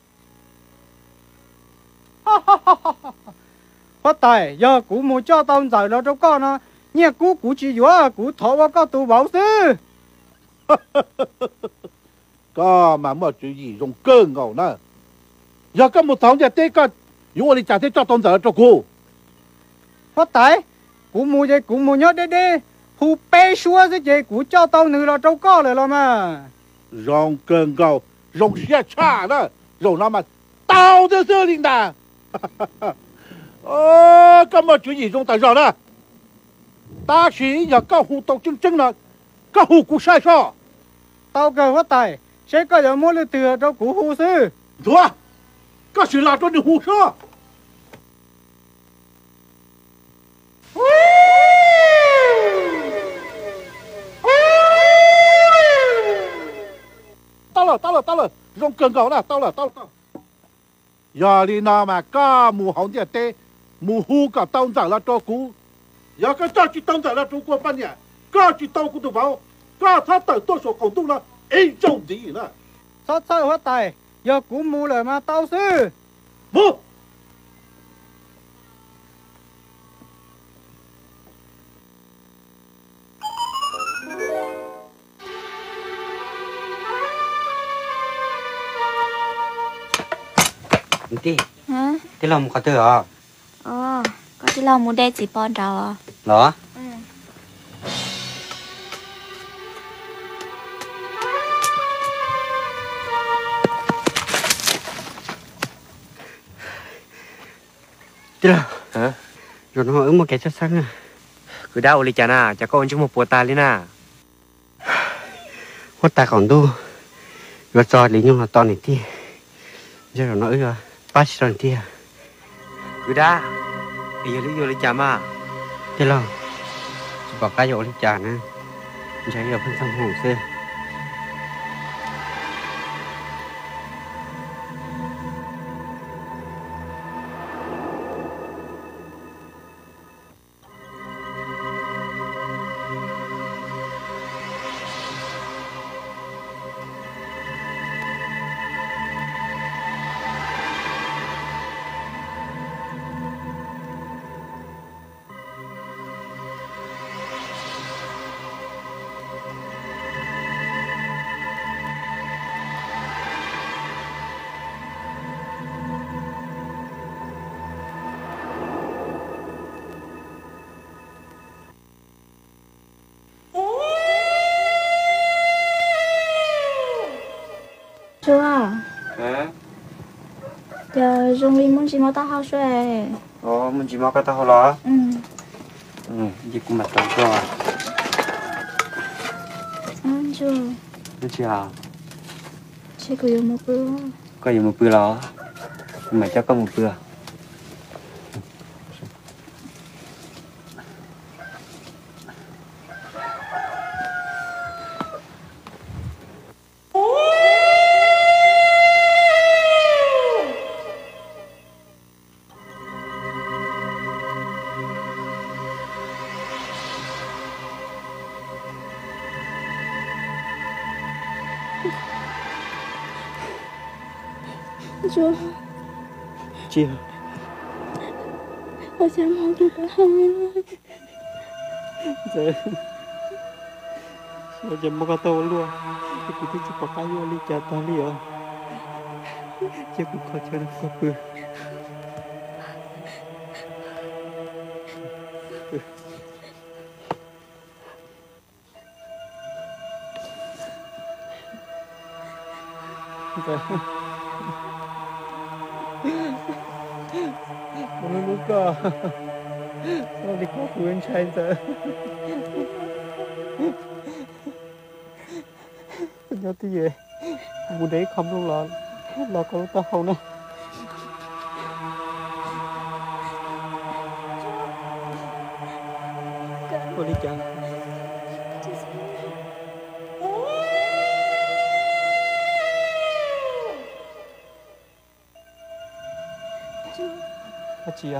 Speaker 14: có tài giờ cú mua cho tao giờ nó đâu có nó nhẹ cú cú chỉ gió cú thọ vào có tụ bảo sư
Speaker 11: có mà mà chú ý dùng cơ ngầu nè giờ có một tháng giờ tết có dù đi trả thế cho tôn giờ cho cô
Speaker 8: phát tài cú mua vậy cú mua nhớ đê đê hù bê xua thế chị cú cho tao nữ là trâu có rồi mà
Speaker 11: dùng cơ ngầu dùng xe cha đó dùng nó mà tao cho sơ linh đà ơ có mà chú ý dùng tại giờ nè ta chỉ giờ có hù tao chân chân là có hù cú sai sao
Speaker 8: tao kêu phát tài sẽ có giờ mua được từ cho cú hù sư
Speaker 11: rồi có sự là cho được hù sao tao là tao là tao là dùng cần cầu nè tao là tao là giờ đi nào mà có mù hỏng địa tê mù hù cả tao giả là cho cú giờ cái cho chị tao giả là cho cú bao nhiêu có chị tao cũng được vào có他等多少口动了哎种地呢
Speaker 8: sao sao phát tài giờ cú mua rồi mà tao sư
Speaker 11: mua
Speaker 3: tí
Speaker 10: hả
Speaker 3: tí lòng có từ à
Speaker 10: ờ có tí lòng muốn đe chỉ bọn trào à
Speaker 3: đó
Speaker 10: ừ.
Speaker 3: tí lòng
Speaker 4: hả
Speaker 3: rồi nó ứng một cái xuất sắc à
Speaker 4: cứ đau đi chả na chả có ơn chung một bùa ta đi na
Speaker 3: hốt ta còn tu rồi cho lý nhung là to này tí giờ rồi nó ư à bác sĩ rồi tí
Speaker 4: cứ đã bây giờ lý vô đi chả mà
Speaker 3: tí lòng bỏ cái vô đi chả nè chạy ở bên sông hồ xưa
Speaker 10: chưa à
Speaker 3: hả
Speaker 10: giờ dùng đi muốn chỉ mau tao hao xuề
Speaker 3: ồ mình chỉ mau cái tao lo
Speaker 10: ừ
Speaker 3: ừ gì cũng mặt tròn rồi
Speaker 10: ăn chưa
Speaker 3: nó chưa
Speaker 10: chỉ có một bữa
Speaker 3: có gì một bữa lo mà chắc có một bữa
Speaker 10: chưa
Speaker 3: chưa
Speaker 10: ở cha mau đi cả hai
Speaker 3: giờ giờ giờ mua cái tô luôn thì cứ chỉ có cái vô đi chợ to đi rồi chứ cũng khó cho nó có bữa
Speaker 8: Ôi lúc cơ sao đi có quyền chạy giờ nhớ tí về muốn đấy không luôn là là có tao không nè cô đi chợ chị à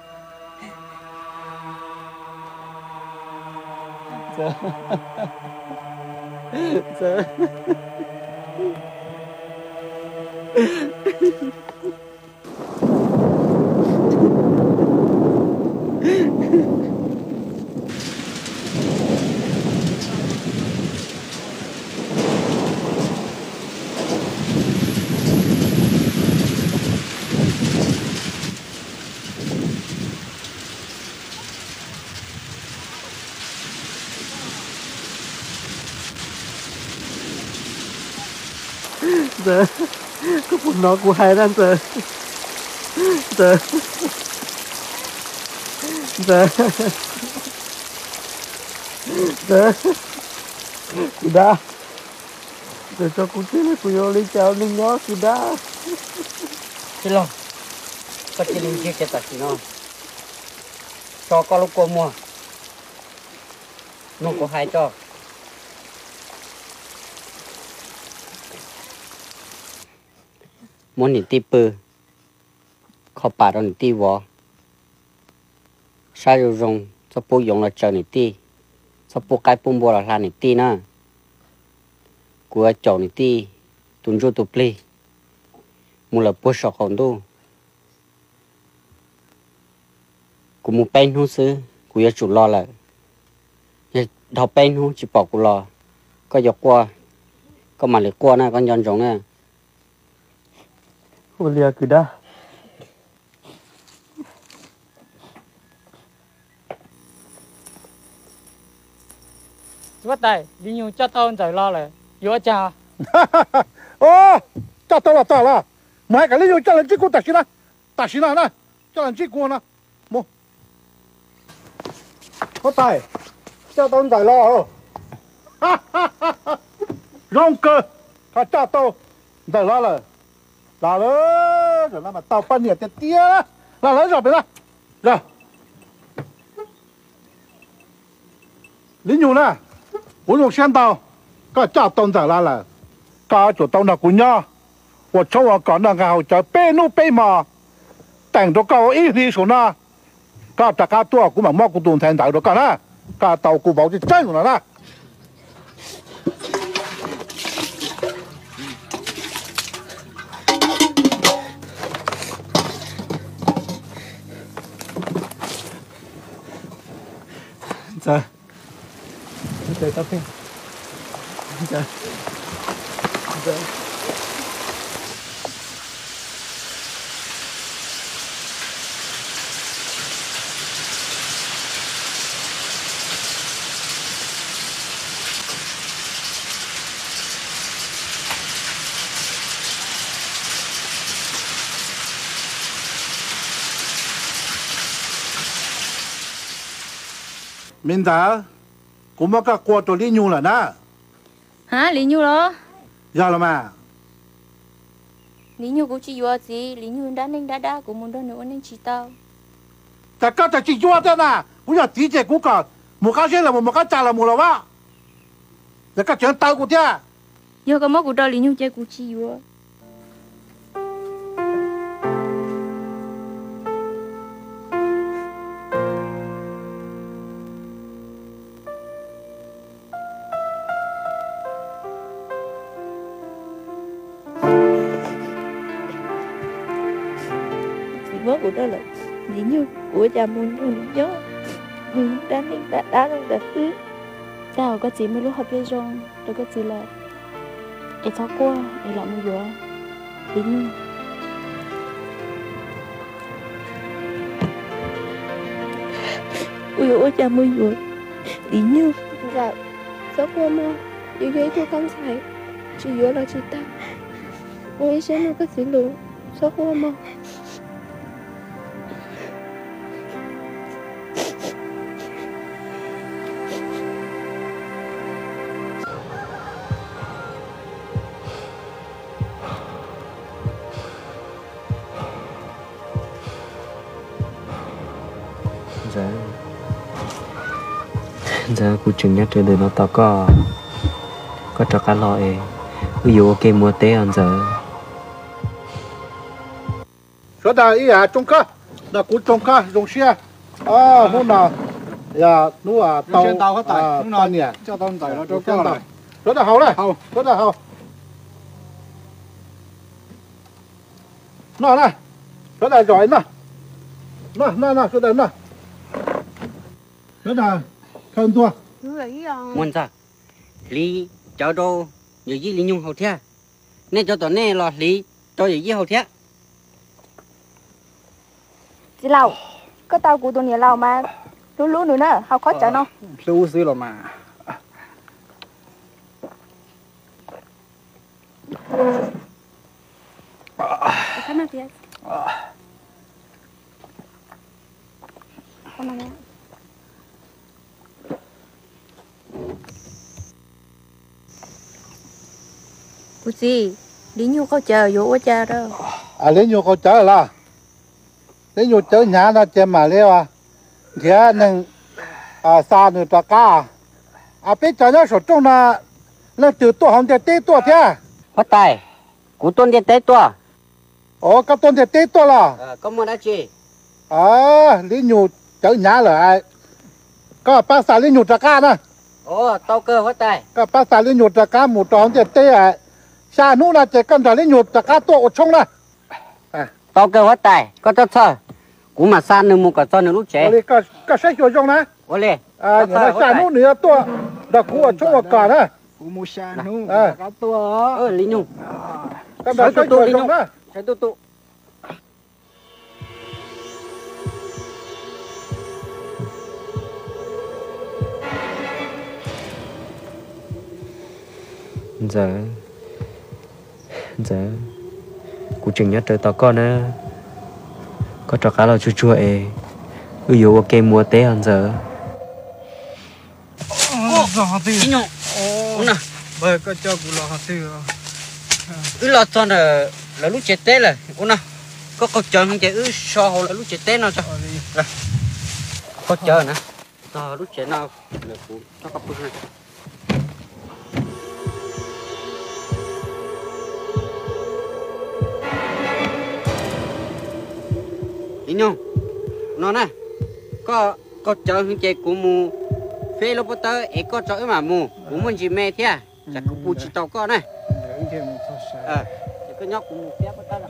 Speaker 8: dạ dạ
Speaker 4: giờ có một nó của hai đang giờ giờ giờ giờ sudah giờ cho cô chứ cô vô đi chào linh nó sudah
Speaker 3: chứ lo có chỉ linh chia cho ta chỉ nó cho con lúc cô mua nó có hai cho muốn nhìn ti bự khó bà đó nhìn ti vỏ sao rồi rong cho bố dùng là chờ nhìn ti cho bố cái bún bò là làm nhìn ti nữa của chồng nhìn ti tuần rồi tụt plei mua là bố sọc hòn đô của mua pen không xứ của gia chủ lo là đào pen không chỉ bỏ của lo có dọc qua có mà lại qua nè con nhon giống nè
Speaker 4: cô lia cứ đã
Speaker 6: vất tay đi nhiều cho tao giải lo rồi vô cha
Speaker 11: ô cho tao là tao là mà cái lý do cho lần trước cô ta xin à ta xin à nè cho lần trước cô nè mua có tài cho tao giải lo rong cơ他叫到在哪了？哪了？在那么到半夜的爹了，哪了这边了？这林勇呢？我用先到，个叫到在哪了？个就到那姑娘，我瞅我讲那个叫背怒背马，等着个一里说呢，个大家多古嘛莫古东才到着个呢，个到古包就真有了啦。
Speaker 4: giờ giờ tao phê giờ giờ
Speaker 11: 明早，我们个过到李牛了呢。
Speaker 10: hả lý nhu đó
Speaker 11: 要了吗？
Speaker 10: lý nhu cũng chỉ vừa gì lý nhu đã nên đã đã cũng muốn đó nữa nên chỉ tao
Speaker 11: 大家在记住的呢，我要地接股个，莫干些了，莫干炸了，莫了哇。大家讲刀股的，
Speaker 10: giờ có mất của đó lý nhu chơi cũng chỉ vừa mất của đó là lý nhu của cha muốn muốn nhớ nhưng đã nên đã đã nên đã cứ chào có chỉ mới lúc học biết rồi rồi có chỉ là em cháu qua em làm một giờ lý nhu ui ôi cha mới vừa lý nhu dạ cháu qua mà yêu yêu tôi không phải chỉ vừa là chỉ ta ôi sẽ nó có chỉ luôn cháu qua mà
Speaker 4: giờ giờ cô chừng nhất trên đời nó tao có có cho cá loại ví dụ ok mua té ăn giờ
Speaker 11: 说的一呀，中科，那股中科中些，啊，后呢，呀，努啊到啊半年，叫到在了，就过来，说的好嘞，好，说的好。那那，说的giỏi那，那那那说的那，说的看多。
Speaker 3: muốn sao lý cháu đâu nhiều gì lý nhung hậu thế nên cho tao nè lo lý cho nhiều gì hậu thế
Speaker 10: chị lão có tao của tụi nhà lão mà lú lú nữa nè học khó chở nó
Speaker 6: lưu xí rồi mà
Speaker 10: mà thì con này cô gì đi nhu câu chờ vô quá chờ đâu
Speaker 11: à lấy nhiều câu chờ là lấy nhiều chờ nhà nó chơi mà lấy à thế nên à xa nữa ta cả à bây giờ nó số trong là nó từ tuổi không thể tết tuổi thế
Speaker 3: phát tài cú tuần để tết tuổi
Speaker 11: ồ các tuần để tết tuổi là
Speaker 3: có mua đã chi
Speaker 11: à lấy nhiều chờ nhà là có bác xã lấy nhiều ta cả nè
Speaker 3: ồ tao cơ phát tài
Speaker 11: có bác xã lấy nhiều ta cả một tròn để tết à xa nụ là chỉ cần lấy nhiều ta cả tuổi trong này
Speaker 3: tao cơ phát tài có cho thôi cú mà xa nữa mua cả cho nữa lúc trẻ
Speaker 11: ôi cái cái sách cho trong này
Speaker 3: ôi
Speaker 11: à nhà nó xa nụ nữa tuổi đã cú ở trong cả nè
Speaker 12: cú mua xa nụ
Speaker 11: à
Speaker 12: cả tuổi
Speaker 3: ơ lý nhung
Speaker 11: cái đó sách cho trong đó
Speaker 3: sách tu tu
Speaker 4: giờ giờ cụ chừng nhớ tới tao con á có trò cá là chua chua ấy ư dụ ok mua té ăn giờ
Speaker 3: lý nhung ô nè
Speaker 8: bởi có cho cụ lo hạt tiêu
Speaker 3: ư lo cho là là lúc chết té rồi ô nè có có chờ không chạy ư so hồ là lúc chết té nào cho rồi có chờ nè to lúc chết nào là cụ cho các bữa này lý nhung nó nè có có chờ không chạy cụ mù phê lô bớt tới ấy có chờ mà mù cụ muốn gì mẹ thế à chắc cụ bù chỉ tàu con này ờ cái nhóc cụ mù phép bớt tới là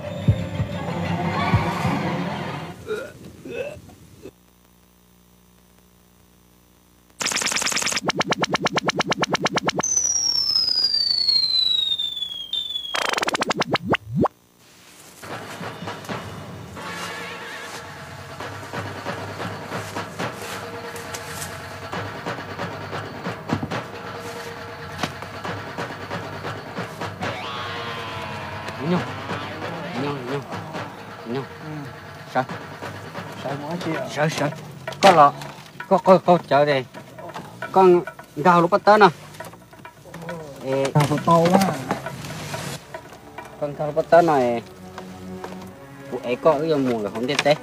Speaker 3: nhung nhung nhung nhung sao
Speaker 12: sao nói chi à
Speaker 3: sao sao có lọ có có có chờ đây con gào lúc bắt tới nè
Speaker 12: gào của tao á
Speaker 3: con gào lúc bắt tới này vụ ấy có cái mùi là không đến tết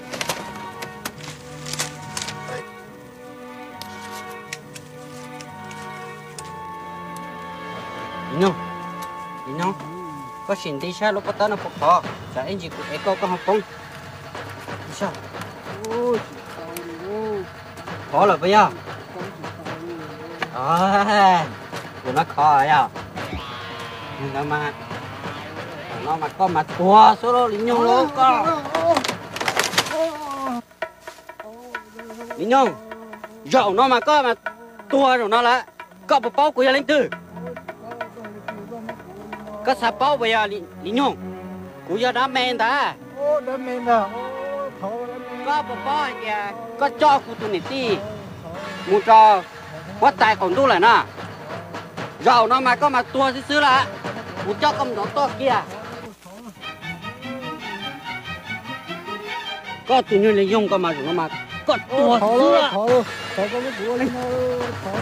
Speaker 3: nhung nhung có xin đi xa lúc bắt tới nó phục thọ chả anh chị của ấy có có học không sao
Speaker 12: ôi
Speaker 3: khó là bây giờ à của nó khó rồi à nhưng mà nó mà có mặt tua số đó lính nhung luôn có lính nhung dậu nó mà có mà tua rồi nó là có một bao của gia linh tử có sạp bao bây giờ lính nhung của gia đám men ta
Speaker 12: ô đám men à
Speaker 3: có một bao kìa có cho của tụi này đi mua cho quá tài còn tu lại nè dậu nó mà có mà tua xíu xíu là của cho công đó to kìa có tụi như lính nhung có mà nó mà có tua xíu là
Speaker 12: thôi thôi có cái búa lên thôi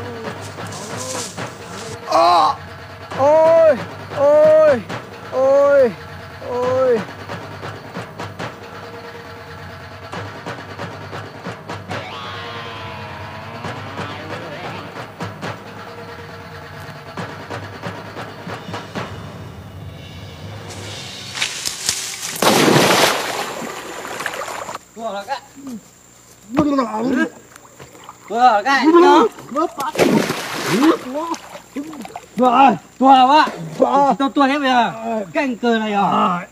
Speaker 12: ôi ôi ôi ôi
Speaker 3: tua là cái tua là cái nó tua ơi tua quá tao tua hết bây giờ canh cờ này à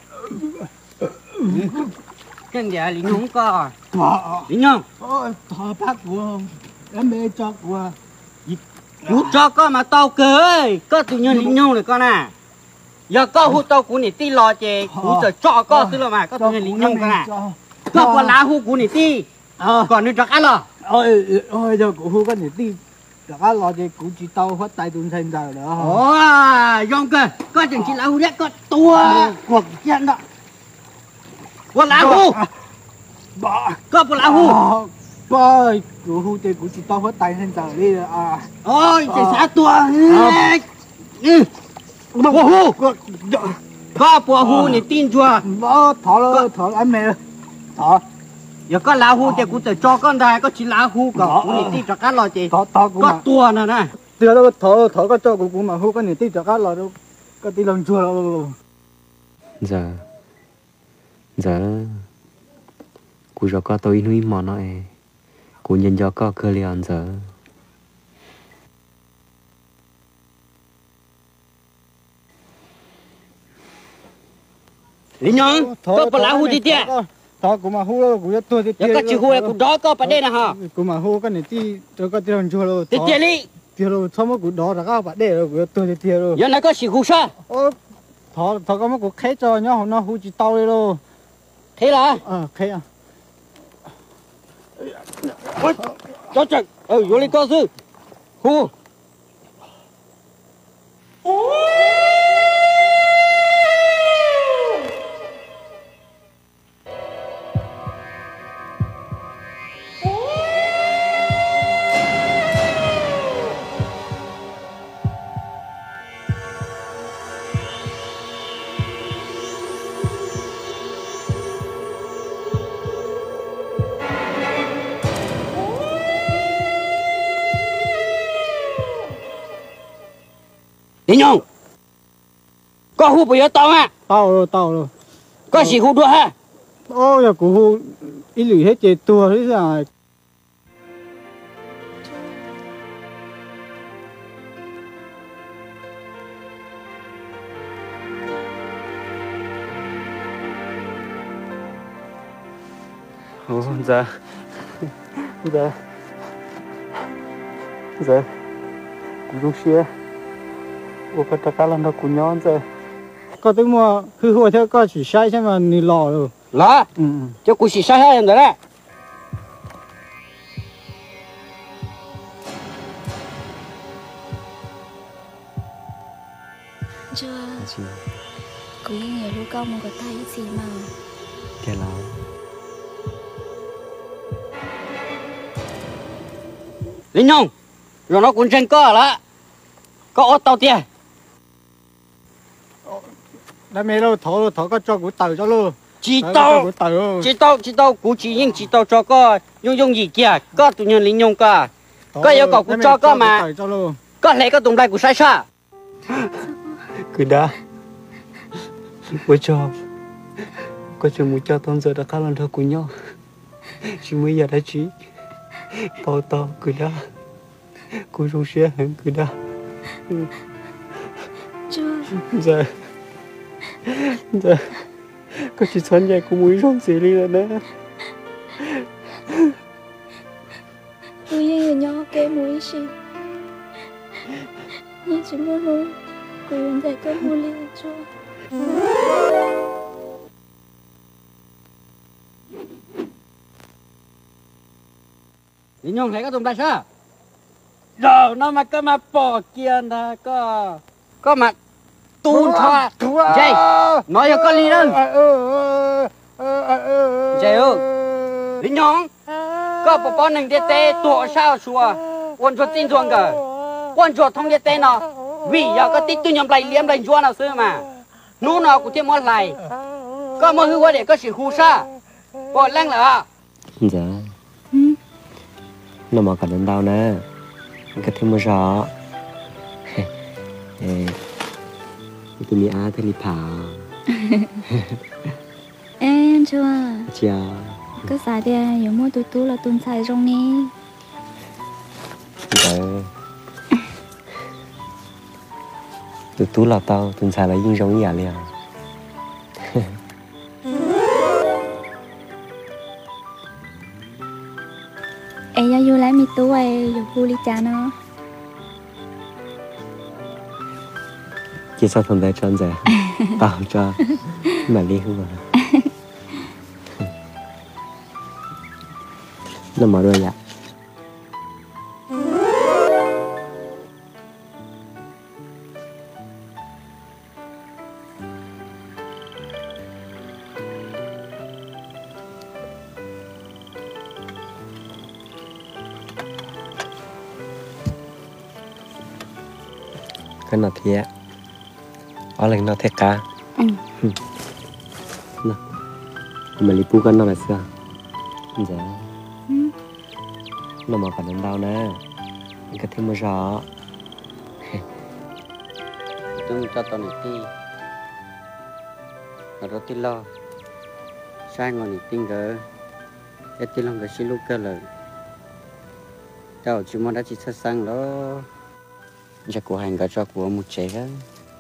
Speaker 3: canh gì lính nhung co lính nhung
Speaker 12: ôi thọ bác của em mê cho của
Speaker 3: hút cho con mà tao cờ ơi có tự nhiên lính nhung rồi con à giờ có hút tao của nỉ ti lo chè hút cho cho có xứ mà có tự nhiên lính nhung con à có con lá hút của nỉ ti còn nữa cho ăn lo
Speaker 12: ôi ôi giờ của hút cái nỉ ti rồi cái lo gì cũng chỉ tao hết tay tuần thêm rồi nữa
Speaker 3: ôi dòng cơ có chừng chỉ là hút đấy có tua
Speaker 12: cuộc chuyện đó
Speaker 3: 我老虎，个不老虎。
Speaker 8: Bơi, cụ hưu thì cụ chỉ tao hết tay lên giờ đi à.
Speaker 3: Ôi, chỉ xả tua. Bùa hưu. Có bùa hưu này tin chưa?
Speaker 8: Bó, thỏ lơ, thỏ ăn mẹ. Thỏ.
Speaker 3: Giờ có lão hưu thì cụ tự cho con đây, có chỉ lão hưu cả. Cụ này tin cho cá lò chị.
Speaker 8: Thỏ, thỏ cụ mà.
Speaker 3: Có tua nè nè.
Speaker 8: Từ đó thỏ, thỏ có cho cụ cụ mà hưu cái này tin cho cá lò đâu. Có tin lòng chua đâu.
Speaker 4: Giờ. Giờ. Cụ cho có tôi nuôi mò nó e. Cụ nhân cho có cơ liền giờ.
Speaker 3: Lý nhông, có bà lão hưu đi tiệt.
Speaker 8: Thỏ cụ mà hưu cụ cho tôi thì
Speaker 3: tiệt. Giờ có chỉ hưu là cụ đó có bà đây nè hả?
Speaker 8: Cụ mà hưu cái này ti cho có tin lòng chua đâu.
Speaker 3: Tiệt tiệt đi.
Speaker 8: Tiệt đâu, sao mà cụ đó là có bà đây rồi cụ cho tôi thì tiệt đâu.
Speaker 3: Giờ này có chỉ hưu sao?
Speaker 8: Thỏ, thỏ có mà cụ khé cho nhá, nó hưu chỉ tao đi đâu.
Speaker 3: Khé là?
Speaker 8: Ờ, khé à.
Speaker 3: Cho chừng, ừ, vô lên co sư. Hù. Lý nhông, có hú bây giờ tao à?
Speaker 8: Tao rồi, tao rồi.
Speaker 3: Có gì hú đua ha?
Speaker 8: Ôi, giờ cụ hú ít lưỡi hết chạy tua thế rồi.
Speaker 4: Ồ, dạ. Dạ. Dạ. Cụ đúng xưa. Ủa cái trà cá lần đó cụ nhón rồi.
Speaker 8: Có tiếng mà hư hồi theo có chỉ sai xem mà nì lò rồi.
Speaker 3: Lò? Ừ. Chứ cụ chỉ sai hay rồi đấy.
Speaker 10: Chưa. Cụ yên nghề lưu công mà có tay gì mà.
Speaker 4: Cái nào?
Speaker 3: Linh Nhung, rồi nó cũng trên cơ là có ô tô tiền.
Speaker 8: Đã mẹ đâu thỏ thỏ có cho cụ tàu cho luôn.
Speaker 3: Chỉ tao, chỉ tao, chỉ tao cụ chỉ nhưng chỉ tao cho có dùng dùng gì kia, có tụi nhân Linh Nhung cả, có yêu cầu cụ cho có mà, có lẽ có tụi đây cụ sai sao?
Speaker 4: Cứ đã, tôi cho, có chuyện muốn cho tôi giờ đã khá lần thôi của nhau, chỉ mới giờ đã chỉ, tao tao cứ đã, cô trong xe hẳn cứ đã.
Speaker 10: Chưa.
Speaker 4: Dạ. Dạ. Có chỉ xoắn dài của mũi rong gì đi rồi nè.
Speaker 10: Tôi yên người nhỏ kê mũi gì. Nhưng chỉ muốn luôn, cô yên dài có mũi liền cho.
Speaker 3: Linh Nhung thấy có tụi đây sao? Rồi nó mà có mà bỏ kia nè, có có mà tu thoa dây nói cho con đi đâu dây ư Linh Nhung có bỏ bỏ nâng đế tê tổ sao xua quan cho tin chuông cả quan cho thông đế tê nó vì giờ có tí tôi nhầm lại liếm lại chua nào xưa mà nó nào cũng thêm món lại có mà hư qua để có sự hù sa bỏ lăng là
Speaker 4: dạ nó mà cả lần đau nè cái thứ mà rõ tụi mi á thế li phá
Speaker 10: em chưa
Speaker 4: chà
Speaker 10: cái sao đi有冇嘟嘟là tuần sai trong ní
Speaker 4: dạ tụi tú là tao tuần sai là yên giống nhà liền
Speaker 10: em giờ vô lại mi tú ấy vô vui đi cha nó
Speaker 4: chỉ sao thằng đại trơn rồi tao cho mà đi không mà nó mở rồi ạ cái nó thiệt ở lên nó thiệt cả
Speaker 10: ừ
Speaker 4: nè mình đi pu cái nó là sao dạ
Speaker 10: ừ
Speaker 4: nó mà phải đến đâu nè cái thêm một rõ
Speaker 3: chúng cho tao này ti ở đó ti lo sai ngon này tin gỡ cái ti lòng cái xí lúc cơ là cháu chỉ muốn đã chỉ sát sang đó cho của hành cả cho của một trẻ á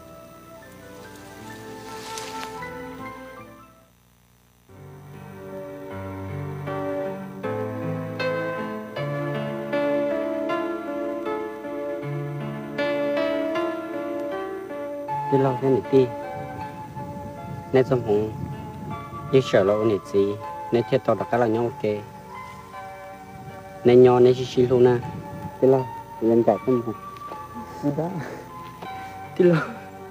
Speaker 3: đi lo cái này đi nên xong hùng như sợ lo này gì nên thiết tao đặt cái là nhau ok nên nhau nên xí luôn na đi lo lên chạy cái hùng đi đó đi lo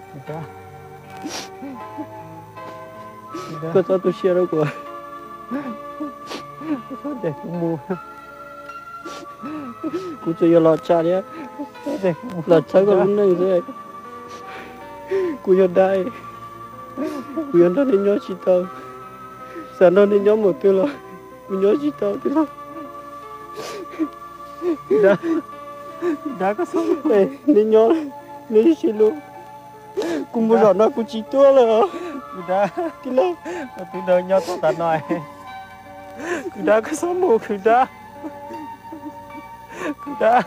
Speaker 3: có cho tôi share đâu của để mua cũng chưa lo cha nhé lo cha có lúc này rồi cô yêu đây cô yêu đó nên nhớ chị tao sáng đó nên nhớ một tiêu rồi cô nhớ chị tao thế nào đã đã có xong này nên nhớ nên chị luôn cô muốn rõ nói cô chỉ tua rồi
Speaker 14: đã
Speaker 3: thế nào
Speaker 14: từ đời nhớ tôi đã nói đã có xong một đã đã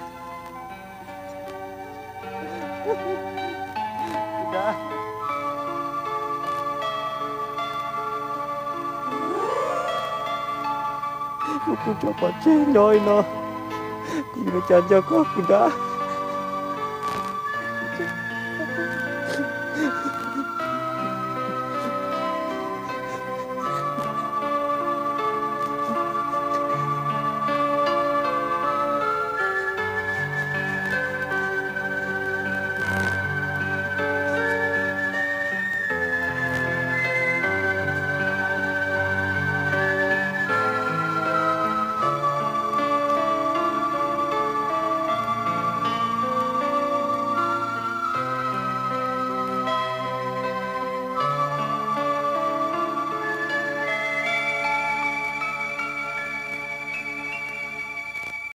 Speaker 14: đã
Speaker 3: cô cho con chơi nhoi nó cô cho cho con đã